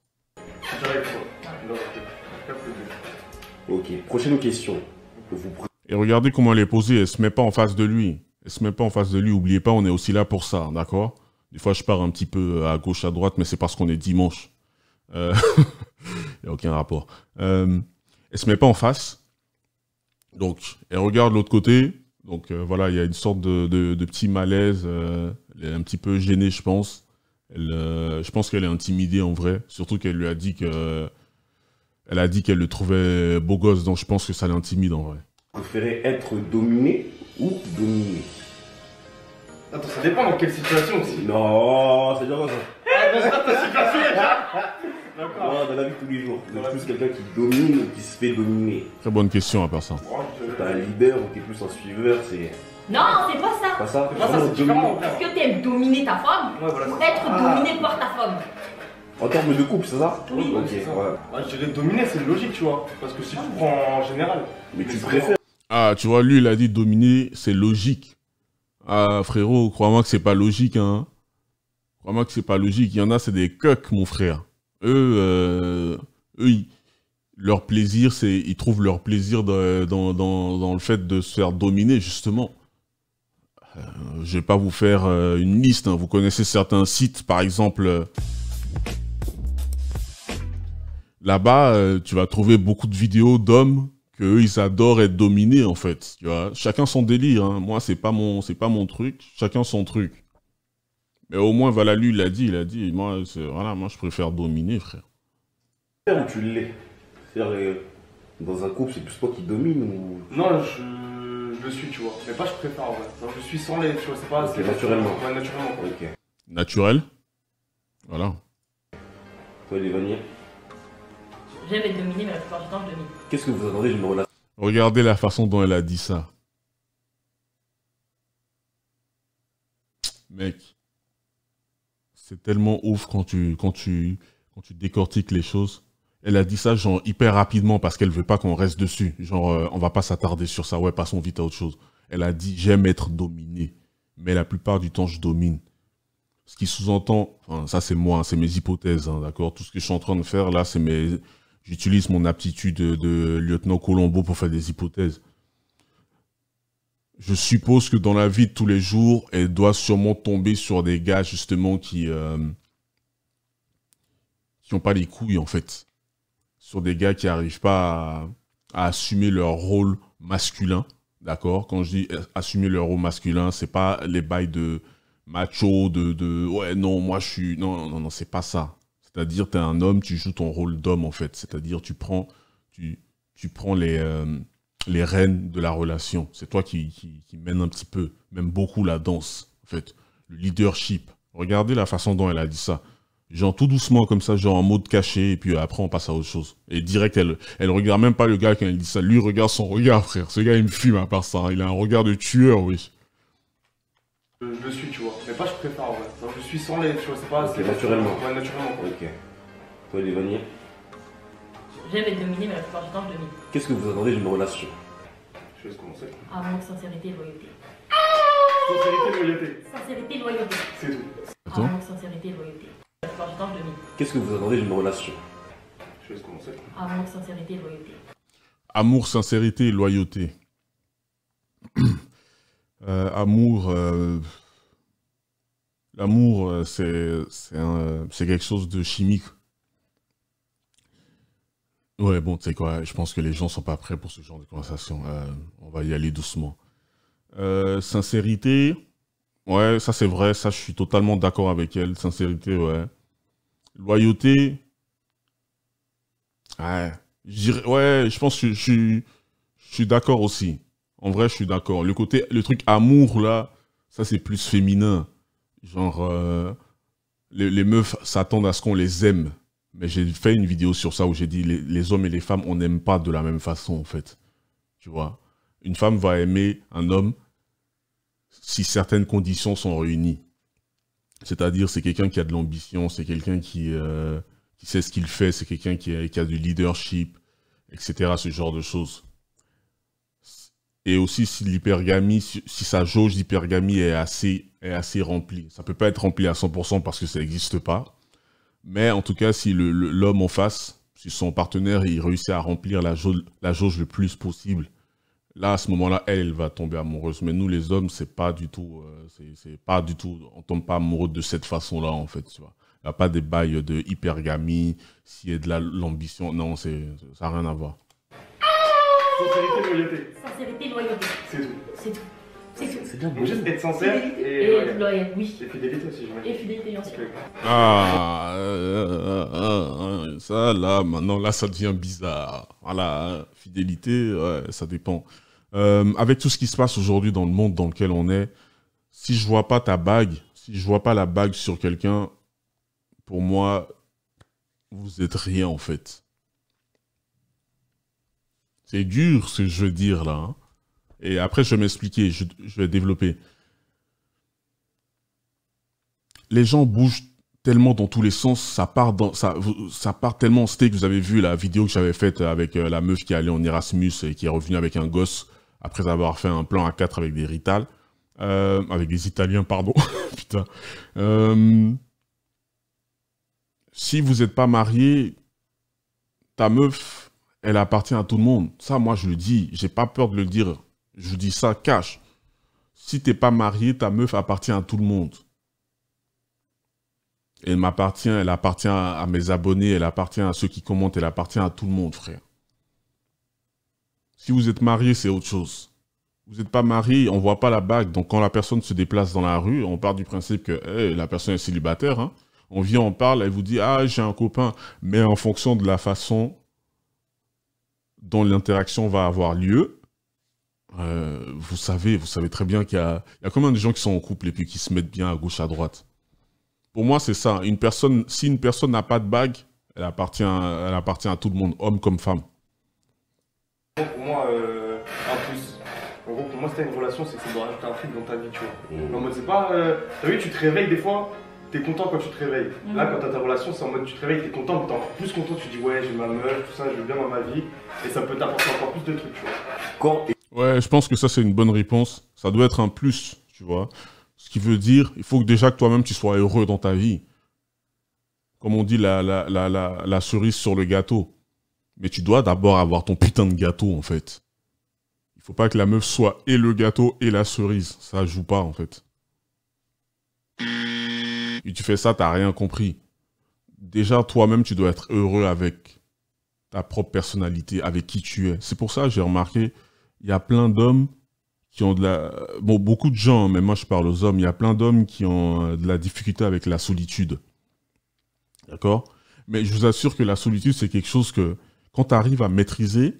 Ok, prochaine question. Vous... Et regardez comment elle est posée, elle se met pas en face de lui. Elle se met pas en face de lui, oubliez pas, on est aussi là pour ça, d'accord? Des fois je pars un petit peu à gauche, à droite, mais c'est parce qu'on est dimanche. Euh... y a aucun rapport. Euh... Elle se met pas en face. Donc, elle regarde l'autre côté. Donc euh, voilà, il y a une sorte de, de, de petit malaise. Euh... Elle est un petit peu gênée, je pense. Elle, euh... Je pense qu'elle est intimidée en vrai. Surtout qu'elle lui a dit que... Elle a dit qu'elle le trouvait beau gosse, donc je pense que ça l'intimide en vrai. Vous préférez être dominé ou dominé? Attends, ça dépend dans quelle situation aussi. Non, c'est déjà quoi ça? Ah, dans ta situation déjà. D'accord. Non, dans la vie de tous les jours. Vous êtes plus quelqu'un qui domine ou qui se fait dominer? Très bonne question à part ça. T'es un leader ou t'es plus un suiveur, c'est... Non, c'est pas ça. Pas ça? Pas ça, c'est différent. Est-ce que t'aimes dominer ta femme Ouais, voilà. ou être Ah. dominé par ta femme? En termes de couple, c'est ça? Oui. Ok, C'est ça. ouais. Ouais, je dirais dominer, c'est logique, tu vois. Parce que si tu prends en général. Mais tu c'est préfères? Ah, tu vois, lui, il a dit dominer, c'est logique. Ah, frérot, crois-moi que c'est pas logique, hein. Crois-moi que c'est pas logique. Il y en a, c'est des cucks, mon frère. Eux, euh, eux, ils, leur plaisir, c'est, ils trouvent leur plaisir de, dans, dans, dans le fait de se faire dominer, justement. Euh, je vais pas vous faire euh, une liste, hein. Vous connaissez certains sites, par exemple... Euh, là-bas, euh, tu vas trouver beaucoup de vidéos d'hommes qu'eux, ils adorent être dominés, en fait. Tu vois, chacun son délire. Hein. Moi, c'est pas mon, c'est pas mon truc. Chacun son truc. Mais au moins, voilà, lui, il a dit, il a dit, moi, voilà, moi, je préfère dominer, frère. Ou tu l'es? C'est-à-dire, euh, dans un couple, c'est plus toi qui domine ou... Non, je, je le suis, tu vois. Mais pas je préfère en vrai. Genre, je suis sans les, tu vois, c'est pas... Ok, c'est naturellement. Ouais, naturellement. Quoi. Ok. Naturel. Voilà. Toi, les vanilles, J'aime être dominé, mais la plupart du temps, je domine. qu'est-ce que vous attendez d'une relation? Regardez la façon dont elle a dit ça. Mec. C'est tellement ouf quand tu, quand tu, quand tu décortiques les choses. Elle a dit ça genre hyper rapidement parce qu'elle veut pas qu'on reste dessus. Genre, euh, on va pas s'attarder sur ça. Ouais, passons vite à autre chose. Elle a dit, j'aime être dominé. Mais la plupart du temps, je domine. Ce qui sous-entend, enfin, ça c'est moi, c'est mes hypothèses, hein, d'accord? Tout ce que je suis en train de faire là, c'est mes... J'utilise mon aptitude de, de lieutenant Colombo pour faire des hypothèses. Je suppose que dans la vie de tous les jours, elle doit sûrement tomber sur des gars justement qui... Euh, qui n'ont pas les couilles en fait. Sur des gars qui n'arrivent pas à, à assumer leur rôle masculin, d'accord? Quand je dis assumer leur rôle masculin, c'est pas les bails de macho, de, de ouais non moi je suis non non non c'est pas ça. C'est-à-dire t'es un homme, tu joues ton rôle d'homme en fait. C'est-à-dire tu prends tu tu prends les euh, les rênes de la relation. C'est toi qui, qui qui mène un petit peu, même beaucoup la danse en fait, le leadership. Regardez la façon dont elle a dit ça. Genre tout doucement comme ça, genre en mode caché, et puis après on passe à autre chose. Et direct, elle, elle regarde même pas le gars quand elle dit ça. Lui regarde son regard, frère. Ce gars, il me fume à part ça. Il a un regard de tueur, oui. Je, je le suis, tu vois. Mais pas je préfère, en vrai. Genre, je suis sans les, tu vois, c'est pas... Ok, naturellement. Ouais, naturellement. Quoi. Ok. Toi, Lévanie, J'aime être dominée, mais la plupart du temps, je domine. qu'est-ce que vous attendez d'une relation? Je laisse commencer. Amour, sincérité, loyauté. Sincérité, loyauté. Sincérité, loyauté. C'est tout. Attends. Amour, sincérité, loyauté. La plupart du temps, je domine. Qu'est-ce que vous attendez d'une relation? Je laisse commencer. Amour, sincérité, loyauté. Amour, sincérité et loyauté. Euh, amour... euh, L'amour, euh, c'est c'est un- c'est quelque chose de chimique. Ouais, bon, tu sais quoi, je pense que les gens sont pas prêts pour ce genre de conversation. Euh, on va y aller doucement. Euh, sincérité, ouais, ça c'est vrai, ça je suis totalement d'accord avec elle. Sincérité, ouais. Loyauté, ouais, je dirais- ouais, je pense que je suis, je suis d'accord aussi. En vrai, je suis d'accord. Le côté, le truc amour là, ça c'est plus féminin. Genre, euh, les, les meufs s'attendent à ce qu'on les aime. Mais j'ai fait une vidéo sur ça où j'ai dit les, les hommes et les femmes, on n'aime pas de la même façon, en fait. Tu vois? Une femme va aimer un homme si certaines conditions sont réunies. C'est-à-dire, c'est quelqu'un qui a de l'ambition, c'est quelqu'un qui, euh, qui sait ce qu'il fait, c'est quelqu'un qui a, qui a du leadership, et cetera. Ce genre de choses. Et aussi, si l'hypergamie, si, si sa jauge d'hypergamie est assez, est assez remplie. Ça peut pas être rempli à cent pour cent parce que ça n'existe pas. Mais en tout cas, si le- le- l'homme en face, si son partenaire, il réussit à remplir la jauge, la jauge le plus possible, là, à ce moment-là, elle, elle va tomber amoureuse. Mais nous, les hommes, c'est pas du tout, euh, c'est c'est pas du tout, on tombe pas amoureux de cette façon-là, en fait, tu vois. Il n'y a pas des bails de hypergamie, s'il y a de la- l'ambition, non, c'est, ça n'a rien à voir. Sincérité, loyauté. Sincérité, loyauté. C'est tout. C'est tout. C'est tout. C'est bien. Donc juste être sincère et, Et loyal. être loyal, oui. Et fidélité aussi, Et j'imagine. fidélité, bien sûr. Ok. Ah, euh, euh, euh, euh, ça, là, maintenant, là, ça devient bizarre. Voilà, hein, fidélité, ouais, ça dépend. Euh, avec tout ce qui se passe aujourd'hui dans le monde dans lequel on est, si je vois pas ta bague, si je vois pas la bague sur quelqu'un, pour moi, vous êtes rien, en fait. C'est dur, ce que je veux dire, là. Hein. Et après, je vais m'expliquer, je, je vais développer. Les gens bougent tellement dans tous les sens, ça part, dans, ça, ça part tellement en steak. Vous avez vu la vidéo que j'avais faite avec euh, la meuf qui est allée en Erasmus et qui est revenue avec un gosse après avoir fait un plan à quatre avec des Rital, euh, avec des Italiens, pardon. Putain. Euh, si vous n'êtes pas marié, ta meuf, elle appartient à tout le monde. Ça, moi, je le dis. J'ai pas peur de le dire. Je vous dis ça cash. Si t'es pas marié, ta meuf appartient à tout le monde. Elle m'appartient, elle appartient à mes abonnés, elle appartient à ceux qui commentent, elle appartient à tout le monde, frère. Si vous êtes marié, c'est autre chose. Vous n'êtes pas marié, on voit pas la bague. Donc quand la personne se déplace dans la rue, on part du principe que hey, la personne est célibataire. Hein. On vient, on parle, elle vous dit « Ah, j'ai un copain ». Mais en fonction de la façon dont l'interaction va avoir lieu, euh, vous savez, vous savez très bien qu'il y a, il y a combien de gens qui sont en couple et puis qui se mettent bien à gauche, à droite. Pour moi, c'est ça. Une personne, si une personne n'a pas de bague, elle appartient, à, elle appartient à tout le monde, homme comme femme. Pour moi, euh, un plus. En gros, pour moi, si t'as une relation, c'est que ça doit rajouter un truc dans ta vie, tu vois. Mmh. En mode, c'est pas. Euh, t'as vu, tu te réveilles des fois, t'es content quand tu te réveilles. Mhm. Là, quand t'as ta relation, c'est en mode, tu te réveilles, t'es content, mais t'es encore plus content, tu dis, ouais, j'ai ma meuf, tout ça, je veux bien dans ma vie. Et ça peut t'apporter encore plus de trucs, tu vois. Quand Ouais, je pense que ça, c'est une bonne réponse. Ça doit être un plus, tu vois. Ce qui veut dire, il faut que déjà que toi-même, tu sois heureux dans ta vie. Comme on dit, la, la, la, la, la cerise sur le gâteau. Mais tu dois d'abord avoir ton putain de gâteau, en fait. Il faut pas que la meuf soit et le gâteau et la cerise. Ça joue pas, en fait. Et tu fais ça, t'as rien compris. Déjà, toi-même, tu dois être heureux avec ta propre personnalité, avec qui tu es. C'est pour ça que j'ai remarqué, il y a plein d'hommes qui ont de la... Bon, beaucoup de gens, mais moi je parle aux hommes, il y a plein d'hommes qui ont de la difficulté avec la solitude. D'accord? Mais je vous assure que la solitude, c'est quelque chose que, quand tu arrives à maîtriser,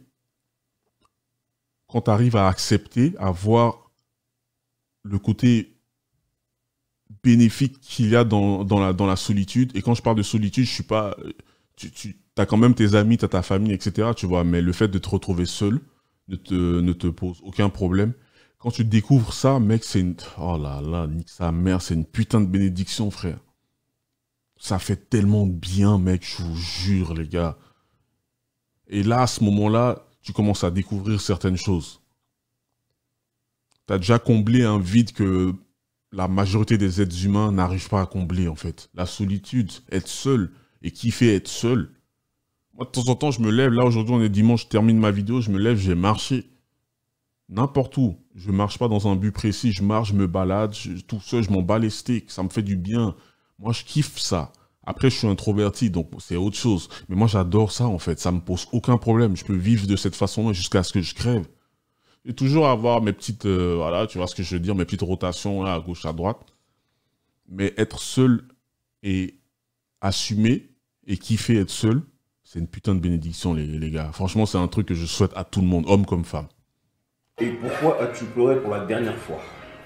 quand tu arrives à accepter, à voir le côté bénéfique qu'il y a dans, dans, la, dans la solitude. Et quand je parle de solitude, je suis pas... Tu, tu as quand même tes amis, tu as ta famille, et cetera. Tu vois, mais le fait de te retrouver seul ne te, ne te pose aucun problème. Quand tu découvres ça, mec, c'est une... Oh là là, nique sa mère, c'est une putain de bénédiction, frère. Ça fait tellement de bien, mec, je vous jure, les gars. Et là, à ce moment-là, tu commences à découvrir certaines choses. Tu as déjà comblé un vide que la majorité des êtres humains n'arrivent pas à combler, en fait. La solitude, être seul, et kiffer être seul. Moi, de temps en temps, je me lève. Là, aujourd'hui, on est dimanche, je termine ma vidéo, je me lève, j'ai marché. N'importe où. Je marche pas dans un but précis, je marche, je me balade, je, tout seul, je m'en bats les steaks, ça me fait du bien. Moi, je kiffe ça. Après, je suis introverti, donc c'est autre chose. Mais moi, j'adore ça, en fait. Ça me pose aucun problème. Je peux vivre de cette façon-là jusqu'à ce que je crève. Et toujours avoir mes petites, euh, voilà, tu vois ce que je veux dire, mes petites rotations, là, à gauche, à droite. Mais être seul et assumer et kiffer être seul, c'est une putain de bénédiction, les, les gars. Franchement, c'est un truc que je souhaite à tout le monde, homme comme femme. Et pourquoi as-tu pleuré pour la dernière fois?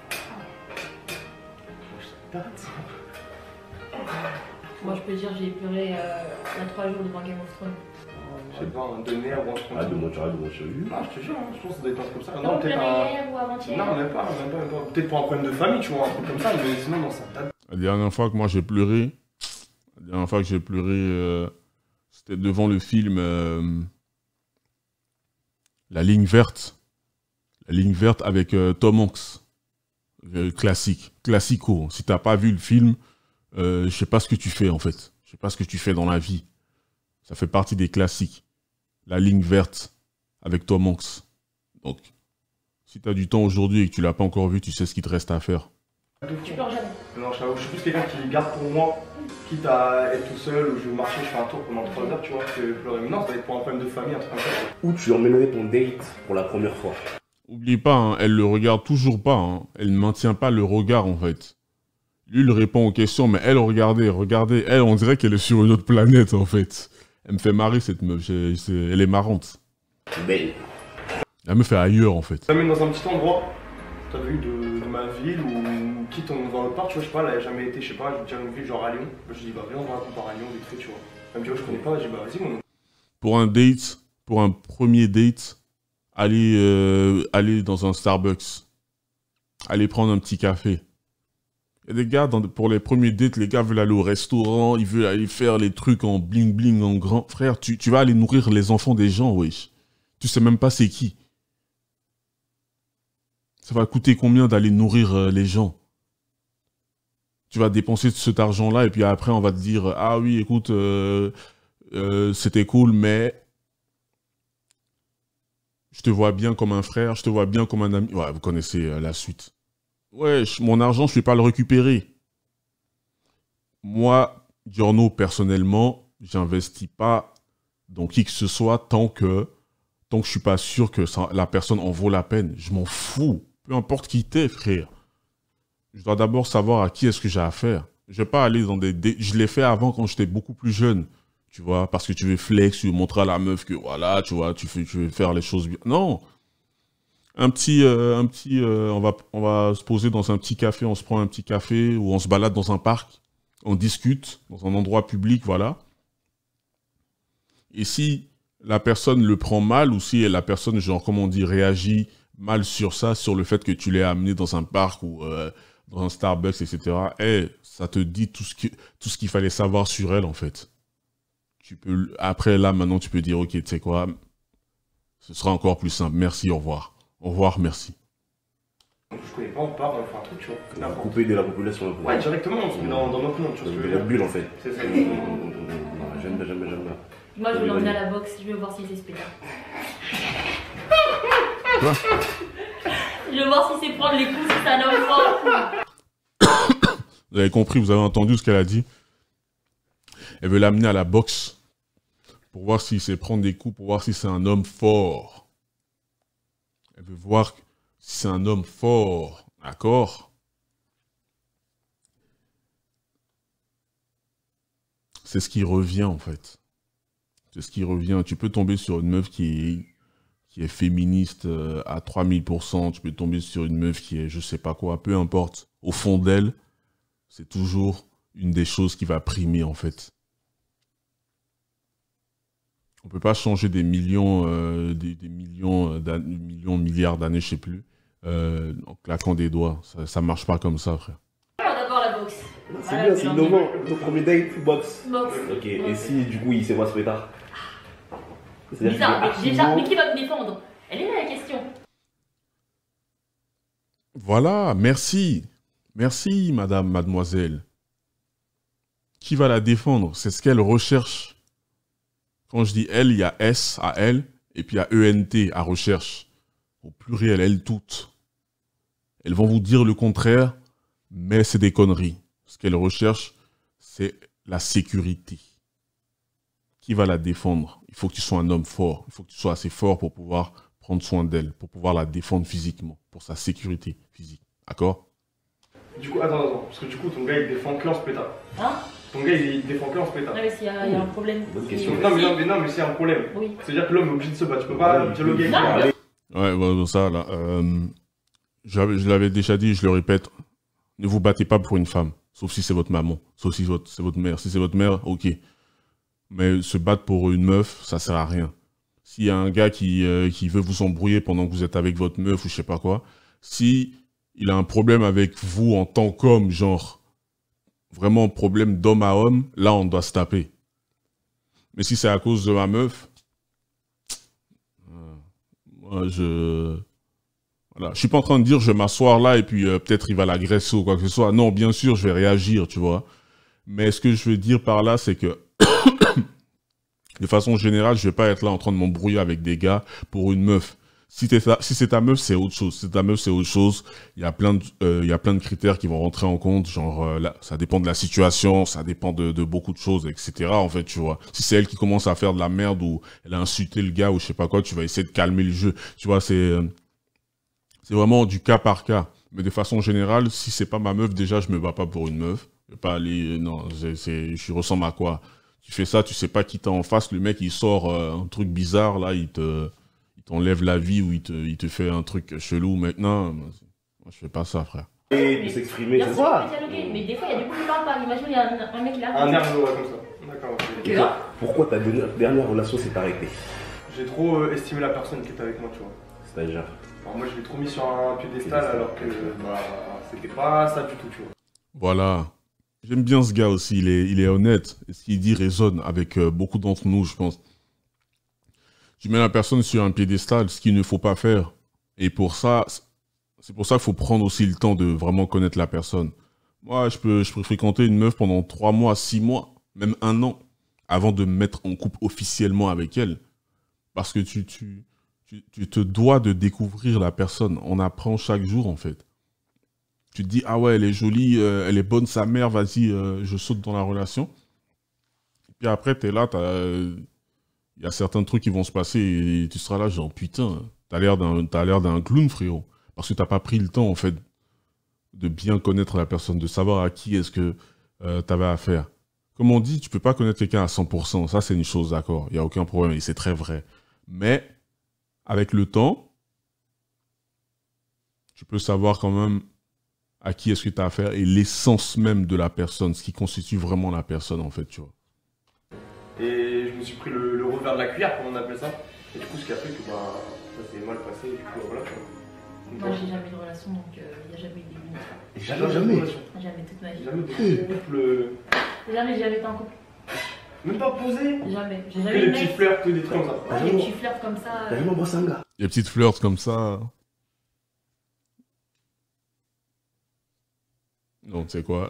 Moi, je peux dire, j'ai pleuré euh, il y a trois jours devant Game of Thrones. Je sais pas, un de nerfs ou un truc comme ça. Ah, de moi, tu arrêtes de moi, je Non, je te jure, hein, je pense que ça doit être un truc comme ça. Non, Non, vous peut-être pleurez un... hier ou avant-hier? Non, même pas, même pas, même pas. Peut-être pour un problème de famille, tu vois, un truc comme ça, mais sinon, non, ça date. La dernière fois que moi j'ai pleuré, la dernière fois que j'ai pleuré, euh, c'était devant le film euh, La Ligne Verte. La Ligne Verte avec euh, Tom Hanks. Euh, classique, classico. Si t'as pas vu le film, euh, je sais pas ce que tu fais en fait. Je sais pas ce que tu fais dans la vie. Ça fait partie des classiques. La Ligne Verte avec Tom Hanks. Donc, si t'as du temps aujourd'hui et que tu l'as pas encore vu, tu sais ce qu'il te reste à faire. Tu pleures jamais. Non, je suis plus quelqu'un qui garde pour moi, quitte à être tout seul, ou je vais marcher, je fais un tour pendant trois heures, tu vois, que pleurer. Mais non, ça va être pour un problème de famille, un truc comme ça. Où tu emmènerais ton date pour la première fois? Oublie pas, hein, elle le regarde toujours pas. Hein. Elle ne maintient pas le regard, en fait. Lui, il répond aux questions, mais elle, regardez, regardez. Elle, on dirait qu'elle est sur une autre planète, en fait. Elle me fait marrer, cette meuf. J'ai- c'est- Elle est marrante. Belle. La meuf est ailleurs, en fait. Ça m'amène dans un petit endroit, t'as vu, de, de ma ville, ou quitte on va autre part, tu vois, je sais pas, elle a jamais été, je sais pas, je vais dire une ville genre à Lyon. Moi, je dis, bah viens, on va à part à Lyon, vite fait, tu vois. Elle me dit, oh, je connais pas, je dis, bah vas-y, mon. Pour un date, pour un premier date, aller, euh, aller dans un Starbucks. Aller prendre un petit café. Il y a des gars, dans, pour les premiers dates, les gars veulent aller au restaurant, ils veulent aller faire les trucs en bling-bling, en grand. Frère, tu, tu vas aller nourrir les enfants des gens, wesh. Tu sais même pas c'est qui. Ça va coûter combien d'aller nourrir euh, les gens? Tu vas dépenser cet argent-là et puis après, on va te dire, ah oui, écoute, euh, euh, c'était cool, mais je te vois bien comme un frère, je te vois bien comme un ami. Ouais, vous connaissez euh, la suite. Ouais, je- mon argent, je ne vais pas le récupérer. Moi, Giorno, personnellement, j'investis pas dans qui que ce soit tant que, tant que je suis pas sûr que ça- la personne en vaut la peine. Je m'en fous. Peu importe qui t'es, frère. Je dois d'abord savoir à qui est-ce que j'ai affaire. Je vais pas aller dans des... dé- Je l'ai fait avant quand j'étais beaucoup plus jeune. Tu vois, parce que tu veux flex, tu veux montrer à la meuf que voilà, tu vois, tu, fais, tu veux faire les choses bien. Non. Un petit, euh, un petit, euh, on va, on va se poser dans un petit café, on se prend un petit café ou on se balade dans un parc, on discute dans un endroit public, voilà. Et si la personne le prend mal ou si la personne, genre, comment on dit, réagit mal sur ça, sur le fait que tu l'aies amené dans un parc ou euh, dans un Starbucks, et cetera, eh, ça te dit tout ce qui, tout ce qu'il fallait savoir sur elle, en fait. Tu peux, après, là, maintenant, tu peux dire, ok, tu sais quoi, ce sera encore plus simple. Merci, au revoir. Au revoir, merci. Je connais pas, on part, on fait un truc, tu vois. On va N'importe. couper de la population un peu. Ouais, directement, on se met dans, dans notre monde, tu vois ce que je De veux la dire. bulle en fait. C'est ça. Non, J'aime bien, j'aime bien, j'aime bien. Moi, je vais l'emmener à la boxe, je veux voir s'il s'est péter. Quoi? Je veux voir si c'est prendre les coups, si c'est un homme fort. Vous avez compris, vous avez entendu ce qu'elle a dit. Elle veut l'amener à la boxe pour voir s'il sait prendre des coups, pour voir si c'est un homme fort. Elle veut voir si c'est un homme fort. D'accord? C'est ce qui revient, en fait. C'est ce qui revient. Tu peux tomber sur une meuf qui est, qui est féministe euh, à trois mille pour cent. Tu peux tomber sur une meuf qui est je sais pas quoi. Peu importe. Au fond d'elle, c'est toujours une des choses qui va primer, en fait. On ne peut pas changer des millions, euh, des, des millions, euh, millions, milliards d'années, je sais plus, euh, en claquant des doigts. Ça ne marche pas comme ça, frère. D'abord la boxe. C'est Voilà, bien, c'est innovant. Ton premier date, boxe. Boxe. Ok, et si du coup il sait pas se pétard? Bizarre, mais, déjà, mais qui va me défendre? Elle est là la question. Voilà, merci. Merci, madame, mademoiselle. Qui va la défendre? C'est ce qu'elle recherche. Quand je dis elle, il y a S à elle, et puis il y a E N T à recherche. Au pluriel, elles toutes. Elles vont vous dire le contraire, mais c'est des conneries. Ce qu'elles recherchent, c'est la sécurité. Qui va la défendre? Il faut que tu sois un homme fort. Il faut que tu sois assez fort pour pouvoir prendre soin d'elle, pour pouvoir la défendre physiquement, pour sa sécurité physique. D'accord? Du coup, attends, attends, parce que du coup, ton gars il défend que lance pétard. Hein? Ton gars il défend que lance pétard. Non, mais s'il y, a- il y a un problème. Bonne c'est- question. Non, mais non, mais non, mais c'est un problème. Oui. C'est-à-dire que l'homme est obligé de se battre. Tu peux pas Ouais, dialoguer avec non. lui. Ouais, bon, ça, là. Euh, j'avais- je l'avais déjà dit, je le répète. Ne vous battez pas pour une femme. Sauf si c'est votre maman. Sauf si c'est votre, c'est votre mère. Si c'est votre mère, ok. Mais se battre pour une meuf, ça sert à rien. S'il y a un gars qui, euh, qui veut vous embrouiller pendant que vous êtes avec votre meuf ou je sais pas quoi, si il a un problème avec vous en tant qu'homme, genre, vraiment problème d'homme à homme, là, on doit se taper. Mais si c'est à cause de ma meuf, euh, moi, je... Voilà. Je suis pas en train de dire je vais m'asseoir là et puis euh, peut-être il va l'agresser ou quoi que ce soit. Non, bien sûr, je vais réagir, tu vois. Mais ce que je veux dire par là, c'est que de façon générale, je vais pas être là en train de m'embrouiller avec des gars pour une meuf. Si, t'es ta, si c'est ta meuf, c'est autre chose. Si c'est ta meuf, c'est autre chose. Il y a plein de, euh, il y a plein de critères qui vont rentrer en compte. Genre, euh, là, ça dépend de la situation, ça dépend de, de beaucoup de choses, et cetera. En fait, tu vois. Si c'est elle qui commence à faire de la merde ou elle a insulté le gars ou je sais pas quoi, tu vas essayer de calmer le jeu. Tu vois, c'est, euh, c'est vraiment du cas par cas. Mais de façon générale, si c'est pas ma meuf, déjà, je me bats pas pour une meuf. Je vais pas aller, non, c'est, c'est, je ressemble à quoi? Tu fais ça, tu sais pas qui t'a en face. Le mec, il sort euh, un truc bizarre, là, il te, il t'enlève la vie ou il te, il te fait un truc chelou. Maintenant, moi, je fais pas ça, frère. Et de s'exprimer, Bien c'est sûr, ça. on peut dialoguer, mais des fois, il y a des coups qui parlent pas. Imagine, il y a un, un mec là. Un nerveux, ouais, comme ça. D'accord, ok. Et là, Pourquoi ta dernière, dernière relation s'est arrêtée? J'ai trop euh, estimé la personne qui était avec moi, tu vois. C'est-à-dire? Alors moi, je l'ai trop mis sur un piédestal alors que bah, c'était pas ça du tout, tu vois. Voilà. J'aime bien ce gars aussi, il est, il est honnête. Et ce qu'il dit résonne avec euh, beaucoup d'entre nous, je pense. Tu mets la personne sur un piédestal, ce qu'il ne faut pas faire. Et pour ça, c'est pour ça qu'il faut prendre aussi le temps de vraiment connaître la personne. Moi, je peux, je peux fréquenter une meuf pendant trois mois, six mois, même un an, avant de me mettre en couple officiellement avec elle. Parce que tu, tu, tu, tu te dois de découvrir la personne. On apprend chaque jour, en fait. Tu te dis, ah ouais, elle est jolie, euh, elle est bonne, sa mère, vas-y, euh, je saute dans la relation. Et puis après, tu es là, il euh, y a certains trucs qui vont se passer et tu seras là, genre, putain, t'as l'air d'un, t'as l'air d'un clown, frérot. Parce que t'as pas pris le temps, en fait, de bien connaître la personne, de savoir à qui est-ce que euh, t'avais affaire. Comme on dit, tu peux pas connaître quelqu'un à cent pour cent. Ça, c'est une chose, d'accord, il n'y a aucun problème et c'est très vrai. Mais, avec le temps, tu peux savoir quand même à qui est-ce que tu as affaire et l'essence même de la personne, ce qui constitue vraiment la personne, en fait, tu vois. Et je me suis pris le, le revers de la cuillère, comme on appelait ça. Et du coup, ce qui a fait que bah, ça s'est mal passé. Et du coup, voilà. Quoi. moi, j'ai jamais eu de relation, donc il n'y a jamais eu des limites. Jamais, jamais. Jamais toute ma vie. Jamais de couple. Jamais, j'ai jamais été en couple. Même pas posé. Jamais. J'ai Que jamais des eu de petits mec. flirts, que des trucs comme ça. Ouais, des petits flirts comme ça. T'as euh, jamais embrassé un gars? Les petites flirts comme ça. Non, tu sais quoi.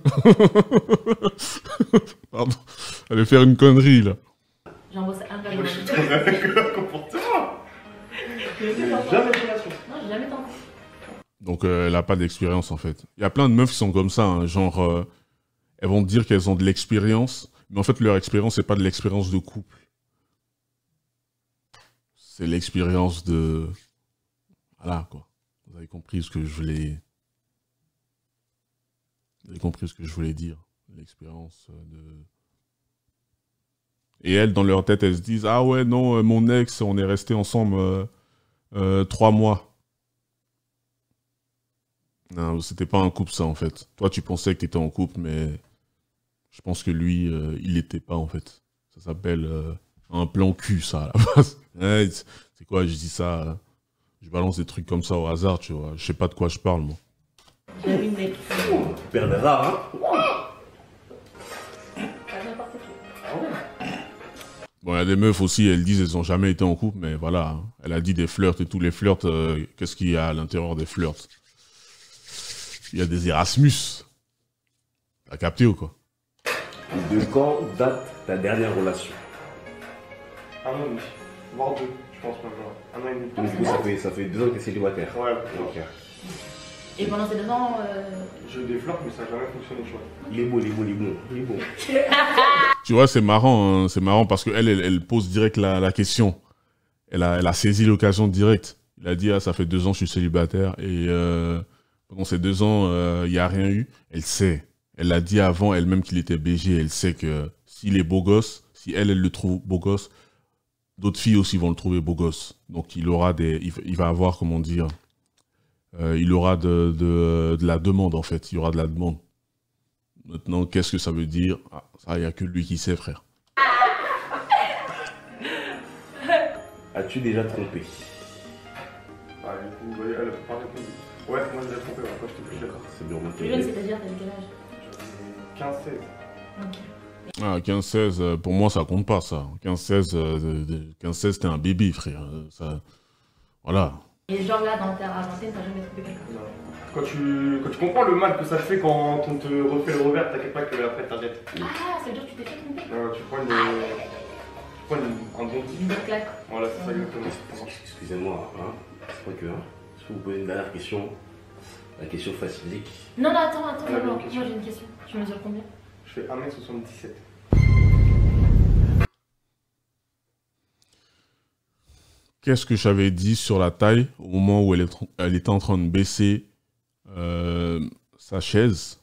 Pardon. Elle va faire une connerie, là. J'ai embrassé un gars. Moi, je suis dans trop ma vie. d'accord, comportement. J'ai jamais été en couple. Jamais de relation. Non, j'ai jamais été en couple. Donc, euh, elle n'a pas d'expérience, en fait. Il y a plein de meufs qui sont comme ça, hein, genre, euh, elles vont te dire qu'elles ont de l'expérience, mais en fait, leur expérience, c'est pas de l'expérience de couple. C'est l'expérience de... Voilà, quoi. Vous avez compris ce que je voulais... Vous avez compris ce que je voulais dire. L'expérience de... Et elles, dans leur tête, elles se disent « Ah ouais, non, euh, mon ex, on est resté ensemble euh, euh, trois mois. » Non, c'était pas un couple, ça, en fait. Toi, tu pensais que t'étais en couple, mais je pense que lui, euh, il l'était pas, en fait. Ça s'appelle euh, un plan cul, ça, à la base. Ouais, c'est quoi, je dis ça, euh, je balance des trucs comme ça au hasard, tu vois. Je sais pas de quoi je parle, moi. J'ai vu, mec. Père de rare, hein. Pas n'importe qui. Bon, il y a des meufs aussi, elles disent qu'elles ont jamais été en couple, mais voilà. Hein. Elle a dit des flirts et tous les flirts, euh, qu'est-ce qu'il y a à l'intérieur des flirts? Il y a des Erasmus. T'as capté ou quoi? De quand date ta dernière relation? Un an et demi. Voire deux, je pense maintenant. Un an et demi. Donc, du coup, ça fait, ça fait deux ans que t'es célibataire. Ouais, Ok. Et pendant ces deux ans, euh... j'ai eu des flirts, mais ça n'a jamais fonctionné, tu vois. Il est beau, il est beau, il est bon. Il est bon. Tu vois, c'est marrant, hein, c'est marrant parce qu'elle, elle, elle pose direct la, la question. Elle a, elle a saisi l'occasion direct. Il a dit, ah, ça fait deux ans que je suis célibataire et euh, pendant ces deux ans, il euh, n'y a rien eu. Elle sait. Elle l'a dit avant elle-même qu'il était B G. Elle sait que s'il est beau gosse, si elle, elle le trouve beau gosse, d'autres filles aussi vont le trouver beau gosse. Donc il aura des, il, il va avoir, comment dire, euh, il aura de, de, de la demande en fait. Il y aura de la demande. Maintenant, qu'est-ce que ça veut dire? Ah, ça, il n'y a que lui qui sait, frère. As-tu déjà trompé? Ah, du coup, ouais, elle a pas répondu. Ouais, moi j'ai déjà trompé, ouais, quand j'étais plus jeune. C'est bien plus jeune, c'est-à-dire, t'avais quel âge? J'avais quinze seize. Ok. Ah, quinze seize, euh, pour moi, ça compte pas, ça. quinze seize, euh, quinze seize, t'es un bébé, frère. Euh, Ça... Voilà. Et genre là, dans ta vingtaine, t'as jamais trouvé quelqu'un? Non. Quand tu, quand tu comprends le mal que ça te fait quand on te refait le revers, t'inquiète pas que après t'arrêtes. Ah, ça veut dire que tu t'es fait tromper? Euh, tu prends, une, tu prends une, un bon petit. Une bonne claque. Voilà, c'est ça exactement. Excusez-moi, hein. C'est pas que, hein. Je peux vous poser une dernière question. La question fatidique. Non, non, attends, attends, Elle avait non, une non. question. Moi j'ai une question. Tu mesures combien? Je fais un mètre soixante-dix-sept. Qu'est-ce que j'avais dit sur la taille au moment où elle, est, elle était en train de baisser euh, sa chaise?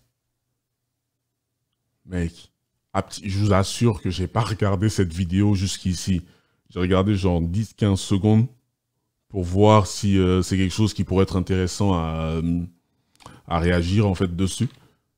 Mec, je vous assure que j'ai pas regardé cette vidéo jusqu'ici. J'ai regardé genre dix quinze secondes pour voir si euh, c'est quelque chose qui pourrait être intéressant à, à réagir en fait dessus.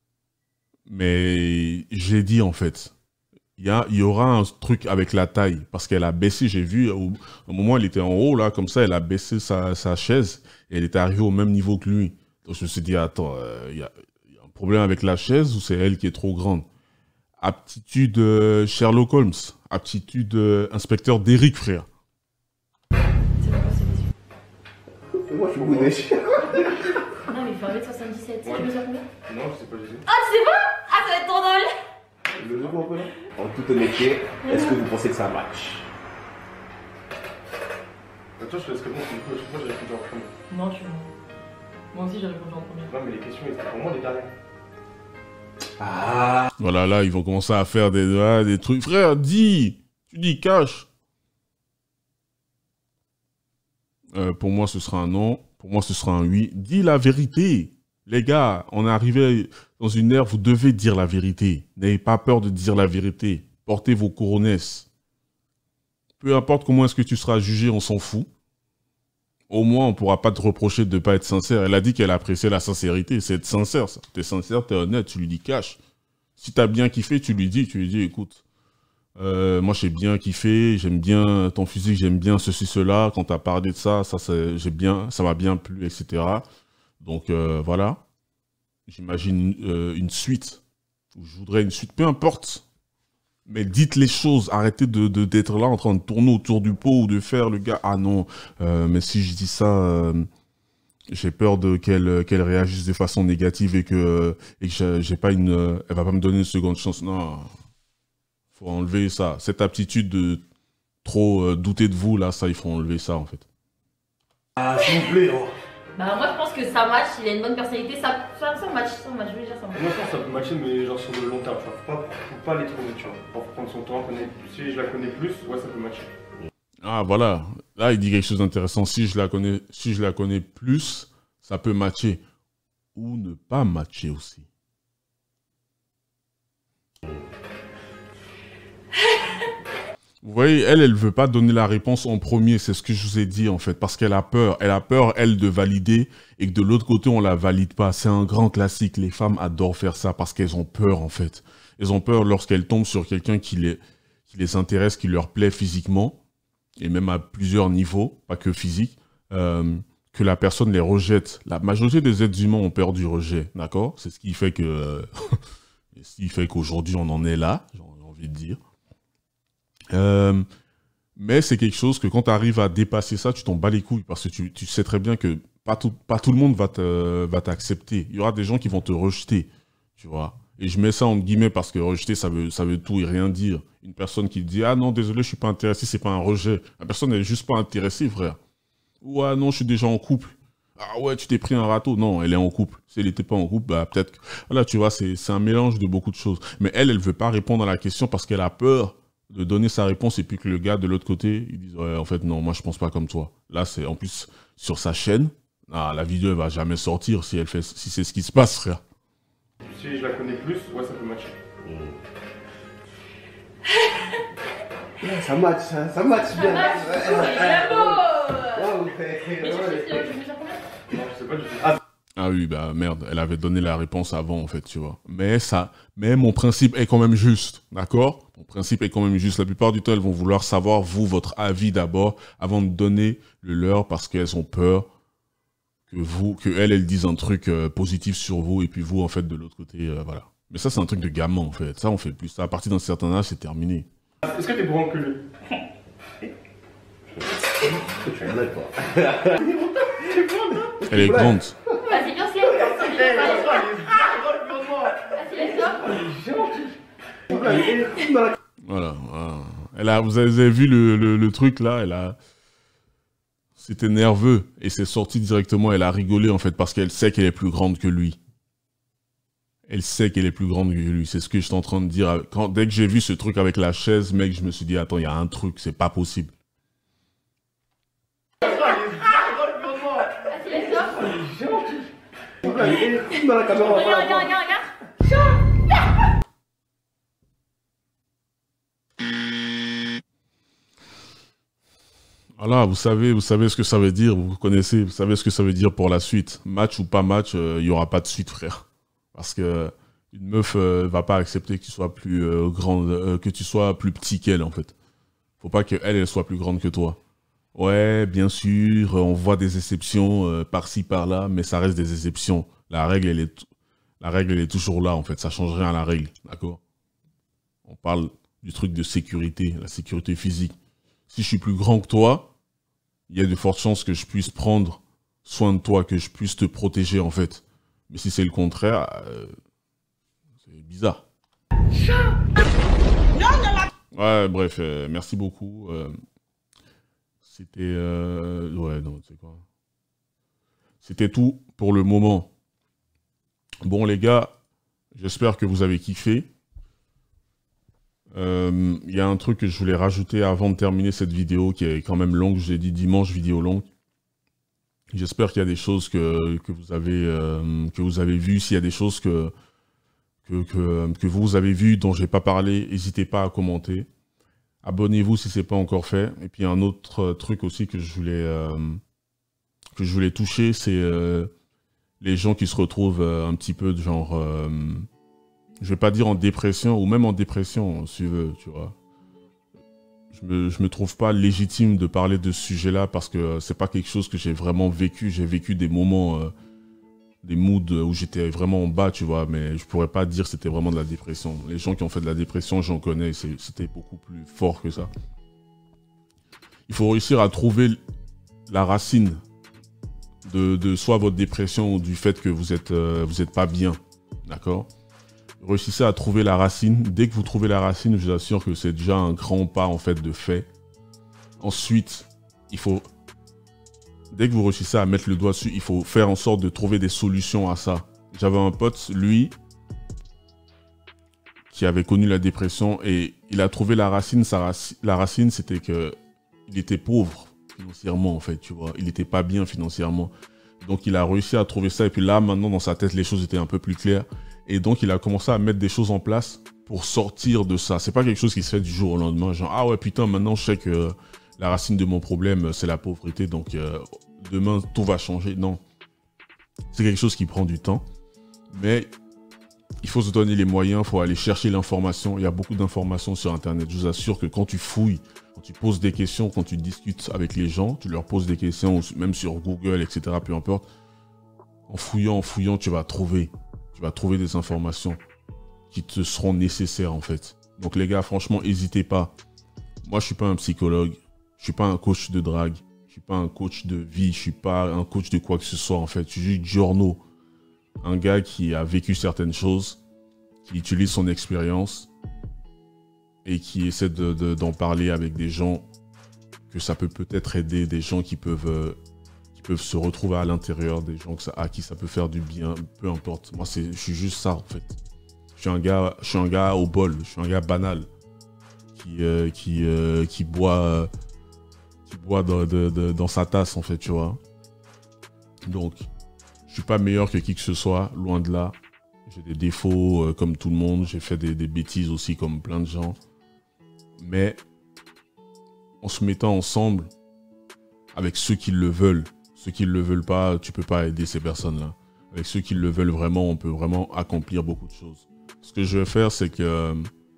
Mais j'ai dit en fait, il y, a, il y aura un truc avec la taille parce qu'elle a baissé, j'ai vu, au, au moment où elle était en haut là, comme ça, elle a baissé sa, sa chaise et elle était arrivée au même niveau que lui. Donc je me suis dit, attends, il euh, y, y a un problème avec la chaise ou c'est elle qui est trop grande? Aptitude euh, Sherlock Holmes, aptitude euh, inspecteur Derrick, frère. C'est pas possible, monsieur. Moi, je suis boudé. Non, mais il fait un mètre soixante-dix-sept. Ouais. Tu mesures combien? Non, je sais pas, Jésus. Ah, tu sais pas? Ah, ça va être trop drôle. Le jeu, un peu là. En toute honnêteté, est-ce que vous pensez que ça match? Toi, je te laisse répondre, du coup, moi j'ai répondu en premier. Non, tu mens. Moi aussi, j'ai répondu en premier. Non, mais les questions, elles étaient pour moi les dernières. Ah. Voilà, là, ils vont commencer à faire des, ah, des trucs. Frère, dis, tu dis cash. Euh, pour moi, ce sera un non. Pour moi, ce sera un oui. Dis la vérité. Les gars, on est arrivé dans une ère, vous devez dire la vérité. N'ayez pas peur de dire la vérité. Portez vos couronnesses. Peu importe comment est-ce que tu seras jugé, on s'en fout. Au moins, on ne pourra pas te reprocher de ne pas être sincère. Elle a dit qu'elle appréciait la sincérité. C'est être sincère, ça. Tu es sincère, tu es honnête, tu lui dis cash. Si tu as bien kiffé, tu lui dis, tu lui dis, écoute, euh, moi j'ai bien kiffé, j'aime bien ton physique, j'aime bien ceci, cela. Quand tu as parlé de ça, ça, j'ai bien, ça m'a bien plu, et cetera. Donc euh, voilà. J'imagine euh, une suite. Je voudrais une suite, peu importe. Mais dites les choses, arrêtez de, de, d'être là en train de tourner autour du pot ou de faire le gars. Ah non, euh, mais si je dis ça, euh, j'ai peur de qu'elle qu'elle réagisse de façon négative et que, et que j'ai pas une, euh, elle va pas me donner une seconde chance. Non, faut enlever ça. Cette aptitude de trop euh, douter de vous, là, ça, il faut enlever ça en fait. Ah, s'il vous plaît, oh. Bah, moi, je pense que ça match. Il a une bonne personnalité. Ça, ça, ça match. Ça match. Je veux dire, ça match. Moi, je pense que ça peut matcher, mais genre sur le long terme, tu vois. Faut pas, faut pas aller trop vite, tu vois. Faut prendre son temps, connaître. Si je la connais plus, ouais, ça peut matcher. Ah, voilà. Là, il dit quelque chose d'intéressant. Si je la connais, si je la connais plus, ça peut matcher. Ou ne pas matcher aussi. Vous voyez, elle, elle veut pas donner la réponse en premier, c'est ce que je vous ai dit en fait, parce qu'elle a peur. Elle a peur, elle, de valider et que de l'autre côté, on la valide pas. C'est un grand classique. Les femmes adorent faire ça parce qu'elles ont peur en fait. Elles ont peur lorsqu'elles tombent sur quelqu'un qui les, qui les intéresse, qui leur plaît physiquement, et même à plusieurs niveaux, pas que physique, euh, que la personne les rejette. La majorité des êtres humains ont peur du rejet, d'accord? C'est ce qui fait que, euh, ce qui fait qu'aujourd'hui on en est là, j'ai envie de dire. Euh, mais c'est quelque chose que quand tu arrives à dépasser ça, tu t'en bats les couilles parce que tu, tu sais très bien que pas tout, pas tout le monde va te, va t'accepter. Il y aura des gens qui vont te rejeter, tu vois. Et je mets ça entre guillemets parce que rejeter, ça veut, ça veut tout et rien dire. Une personne qui dit « Ah non, désolé, je suis pas intéressé », c'est pas un rejet. La personne n'est juste pas intéressée, frère. Ou « Ah non, je suis déjà en couple ». Ah ouais, tu t'es pris un râteau. Non, elle est en couple. Si elle n'était pas en couple, bah peut-être que... Voilà, tu vois, c'est un mélange de beaucoup de choses. Mais elle, elle veut pas répondre à la question parce qu'elle a peur de donner sa réponse et puis que le gars de l'autre côté, il dise « Ouais, en fait, non, moi, je pense pas comme toi. » Là, c'est en plus sur sa chaîne. Ah, la vidéo, elle va jamais sortir si, elle fait... si c'est ce qui se passe, frère. Si je la connais plus, ouais, ça peut matcher. Ouais, ça match, ça, ça match Ça bien. match, c'est beau. Ouais, ouais, Mais tu sais, je me sens combien? Non, je sais pas du tout. Ah, Ah oui, bah merde, elle avait donné la réponse avant, en fait, tu vois. Mais ça, mais mon principe est quand même juste, d'accord? Mon principe est quand même juste. La plupart du temps, elles vont vouloir savoir, vous, votre avis d'abord, avant de donner le leur, parce qu'elles ont peur que vous, que elles, elles disent un truc euh, positif sur vous, et puis vous, en fait, de l'autre côté, euh, voilà. Mais ça, c'est un truc de gamin, en fait. Ça, on fait plus ça. À partir d'un certain âge, c'est terminé. est-ce que t'es grand que lui? tu fais mal, toi. Elle est grande. Vas-y, viens, c'est Vas-y, laisse-toi. Voilà. voilà. Elle a, vous avez, vous avez vu le, le, le truc, là, elle a... C'était nerveux, et c'est sorti directement, elle a rigolé, en fait, parce qu'elle sait qu'elle est plus grande que lui. Elle sait qu'elle est plus grande que lui. C'est ce que je suis en train de dire. Quand, dès que j'ai vu ce truc avec la chaise, mec, je me suis dit, attends, il y a un truc, c'est pas possible. Vas-y, laisse-toi. Filme dans la caméra. Regarde, regarde, regarde, regarde. Voilà, vous savez, vous savez ce que ça veut dire, vous connaissez, vous savez ce que ça veut dire pour la suite. Match ou pas match, il euh, n'y aura pas de suite, frère. Parce que une meuf euh, va pas accepter que tu sois plus euh, grande, euh, que tu sois plus petit qu'elle, en fait. Faut pas qu'elle, elle soit plus grande que toi. Ouais, bien sûr, on voit des exceptions euh, par-ci, par-là, mais ça reste des exceptions. La règle, elle est, la règle, elle est toujours là, en fait. Ça change rien à la règle, d'accord? On parle du truc de sécurité, la sécurité physique. Si je suis plus grand que toi, il y a de fortes chances que je puisse prendre soin de toi, que je puisse te protéger, en fait. Mais si c'est le contraire, euh, c'est bizarre. Ouais, bref, euh, merci beaucoup. Euh, C'était... Euh, ouais, non, tu sais quoi. C'était tout pour le moment. Bon, les gars, j'espère que vous avez kiffé. Il euh, y a un truc que je voulais rajouter avant de terminer cette vidéo, qui est quand même longue. Je l'ai dit dimanche, vidéo longue. J'espère qu'il y a des choses que, que, vous, avez, euh, que vous avez vues. S'il y a des choses que, que, que, que vous avez vues dont je n'ai pas parlé, n'hésitez pas à commenter. Abonnez-vous si ce n'est pas encore fait. Et puis un autre truc aussi que je voulais, euh, que je voulais toucher, c'est euh, les gens qui se retrouvent euh, un petit peu de genre... Euh, je vais pas dire en dépression, ou même en dépression, si tu veux, tu vois. Je me, je me trouve pas légitime de parler de ce sujet-là parce que c'est pas quelque chose que j'ai vraiment vécu. J'ai vécu des moments, euh, des moods où j'étais vraiment en bas, tu vois, mais je pourrais pas dire que c'était vraiment de la dépression. Les gens qui ont fait de la dépression, j'en connais, c'était beaucoup plus fort que ça. Il faut réussir à trouver la racine de, de soit votre dépression ou du fait que vous êtes, euh, vous êtes pas bien, d'accord ? Réussissez à trouver la racine. Dès que vous trouvez la racine, je vous assure que c'est déjà un grand pas en fait de fait. Ensuite, il faut, dès que vous réussissez à mettre le doigt dessus, il faut faire en sorte de trouver des solutions à ça. J'avais un pote, lui, qui avait connu la dépression et il a trouvé la racine. Sa raci la racine, c'était que il était pauvre financièrement en fait, tu vois. Il n'était pas bien financièrement. Donc il a réussi à trouver ça et puis là, maintenant, dans sa tête, les choses étaient un peu plus claires. Et donc, il a commencé à mettre des choses en place pour sortir de ça. C'est pas quelque chose qui se fait du jour au lendemain. Genre, ah ouais, putain, maintenant je sais que la racine de mon problème, c'est la pauvreté, donc euh, demain, tout va changer. Non. C'est quelque chose qui prend du temps. Mais il faut se donner les moyens, il faut aller chercher l'information. Il y a beaucoup d'informations sur Internet. Je vous assure que quand tu fouilles, quand tu poses des questions, quand tu discutes avec les gens, tu leur poses des questions, même sur Google, et cetera, peu importe. En fouillant, en fouillant, tu vas trouver. Tu vas trouver des informations qui te seront nécessaires, en fait. Donc, les gars, franchement, n'hésitez pas. Moi, je suis pas un psychologue. Je suis pas un coach de drague. Je suis pas un coach de vie. Je suis pas un coach de quoi que ce soit, en fait. Je suis juste journaux. Un gars qui a vécu certaines choses, qui utilise son expérience et qui essaie de, de, d'en parler avec des gens que ça peut peut-être aider, des gens qui peuvent, euh, qui peuvent se retrouver à l'intérieur, des gens que ça, à qui ça peut faire du bien, peu importe. Moi, c'est, je suis juste ça, en fait. Je suis un gars, je suis un gars au bol, je suis un gars banal qui, euh, qui, euh, qui boit, euh, qui boit dans, de, de, dans sa tasse, en fait, tu vois. Donc, je suis pas meilleur que qui que ce soit, loin de là. J'ai des défauts euh, comme tout le monde, j'ai fait des, des bêtises aussi comme plein de gens. Mais en se mettant ensemble avec ceux qui le veulent, ceux qui ne le veulent pas, tu peux pas aider ces personnes-là. Avec ceux qui le veulent vraiment, on peut vraiment accomplir beaucoup de choses. Ce que je vais faire, c'est que euh,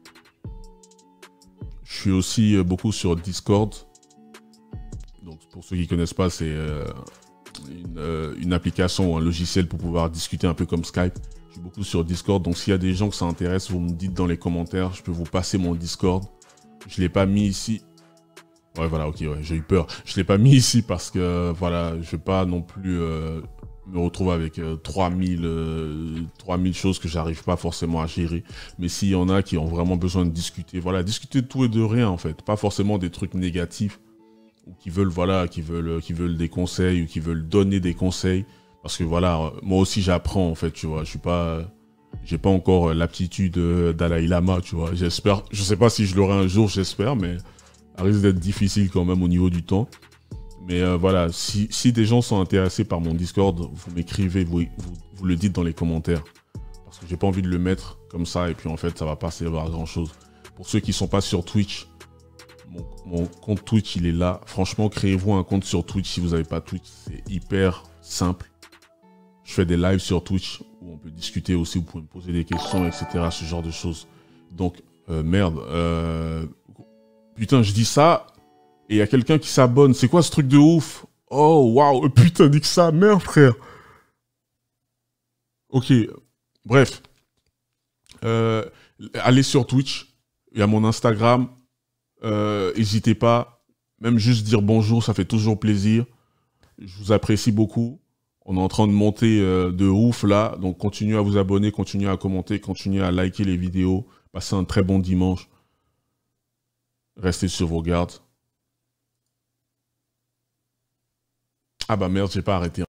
je suis aussi euh, beaucoup sur Discord. Donc pour ceux qui ne connaissent pas, c'est euh, une, euh, une application ou un logiciel pour pouvoir discuter un peu comme Skype. Je suis beaucoup sur Discord, donc s'il y a des gens que ça intéresse, vous me dites dans les commentaires, je peux vous passer mon Discord. Je ne l'ai pas mis ici. Ouais, voilà, ok, ouais, j'ai eu peur. Je ne l'ai pas mis ici parce que, voilà, je ne vais pas non plus euh, me retrouver avec euh, trois mille choses que j'arrive pas forcément à gérer. Mais s'il y en a qui ont vraiment besoin de discuter, voilà, discuter de tout et de rien, en fait. Pas forcément des trucs négatifs ou qui veulent, voilà, qui veulent, qui veulent des conseils ou qui veulent donner des conseils. Parce que, voilà, moi aussi, j'apprends, en fait, tu vois. Je suis pas... J'ai pas encore l'aptitude euh, Dalai Lama, tu vois. J'espère... Je sais pas si je l'aurai un jour, j'espère, mais... Ça risque d'être difficile quand même au niveau du temps. Mais euh, voilà, si, si des gens sont intéressés par mon Discord, vous m'écrivez, vous, vous, vous le dites dans les commentaires. Parce que j'ai pas envie de le mettre comme ça et puis en fait, ça va pas servir à grand chose. Pour ceux qui sont pas sur Twitch, mon, mon compte Twitch, il est là. Franchement, créez-vous un compte sur Twitch si vous n'avez pas Twitch. C'est hyper simple. Je fais des lives sur Twitch où on peut discuter aussi, vous pouvez me poser des questions, et cetera. Ce genre de choses. Donc, euh, merde, euh... Putain, je dis ça, et il y a quelqu'un qui s'abonne. C'est quoi ce truc de ouf? Oh, waouh, putain, dis que ça, merde, frère. Ok, bref. Euh, allez sur Twitch, il y a mon Instagram. Euh, n'hésitez pas, même juste dire bonjour, ça fait toujours plaisir. Je vous apprécie beaucoup. On est en train de monter euh, de ouf, là. Donc, continuez à vous abonner, continuez à commenter, continuez à liker les vidéos. Passez un très bon dimanche. Restez sur vos gardes. Ah bah merde, j'ai pas arrêté.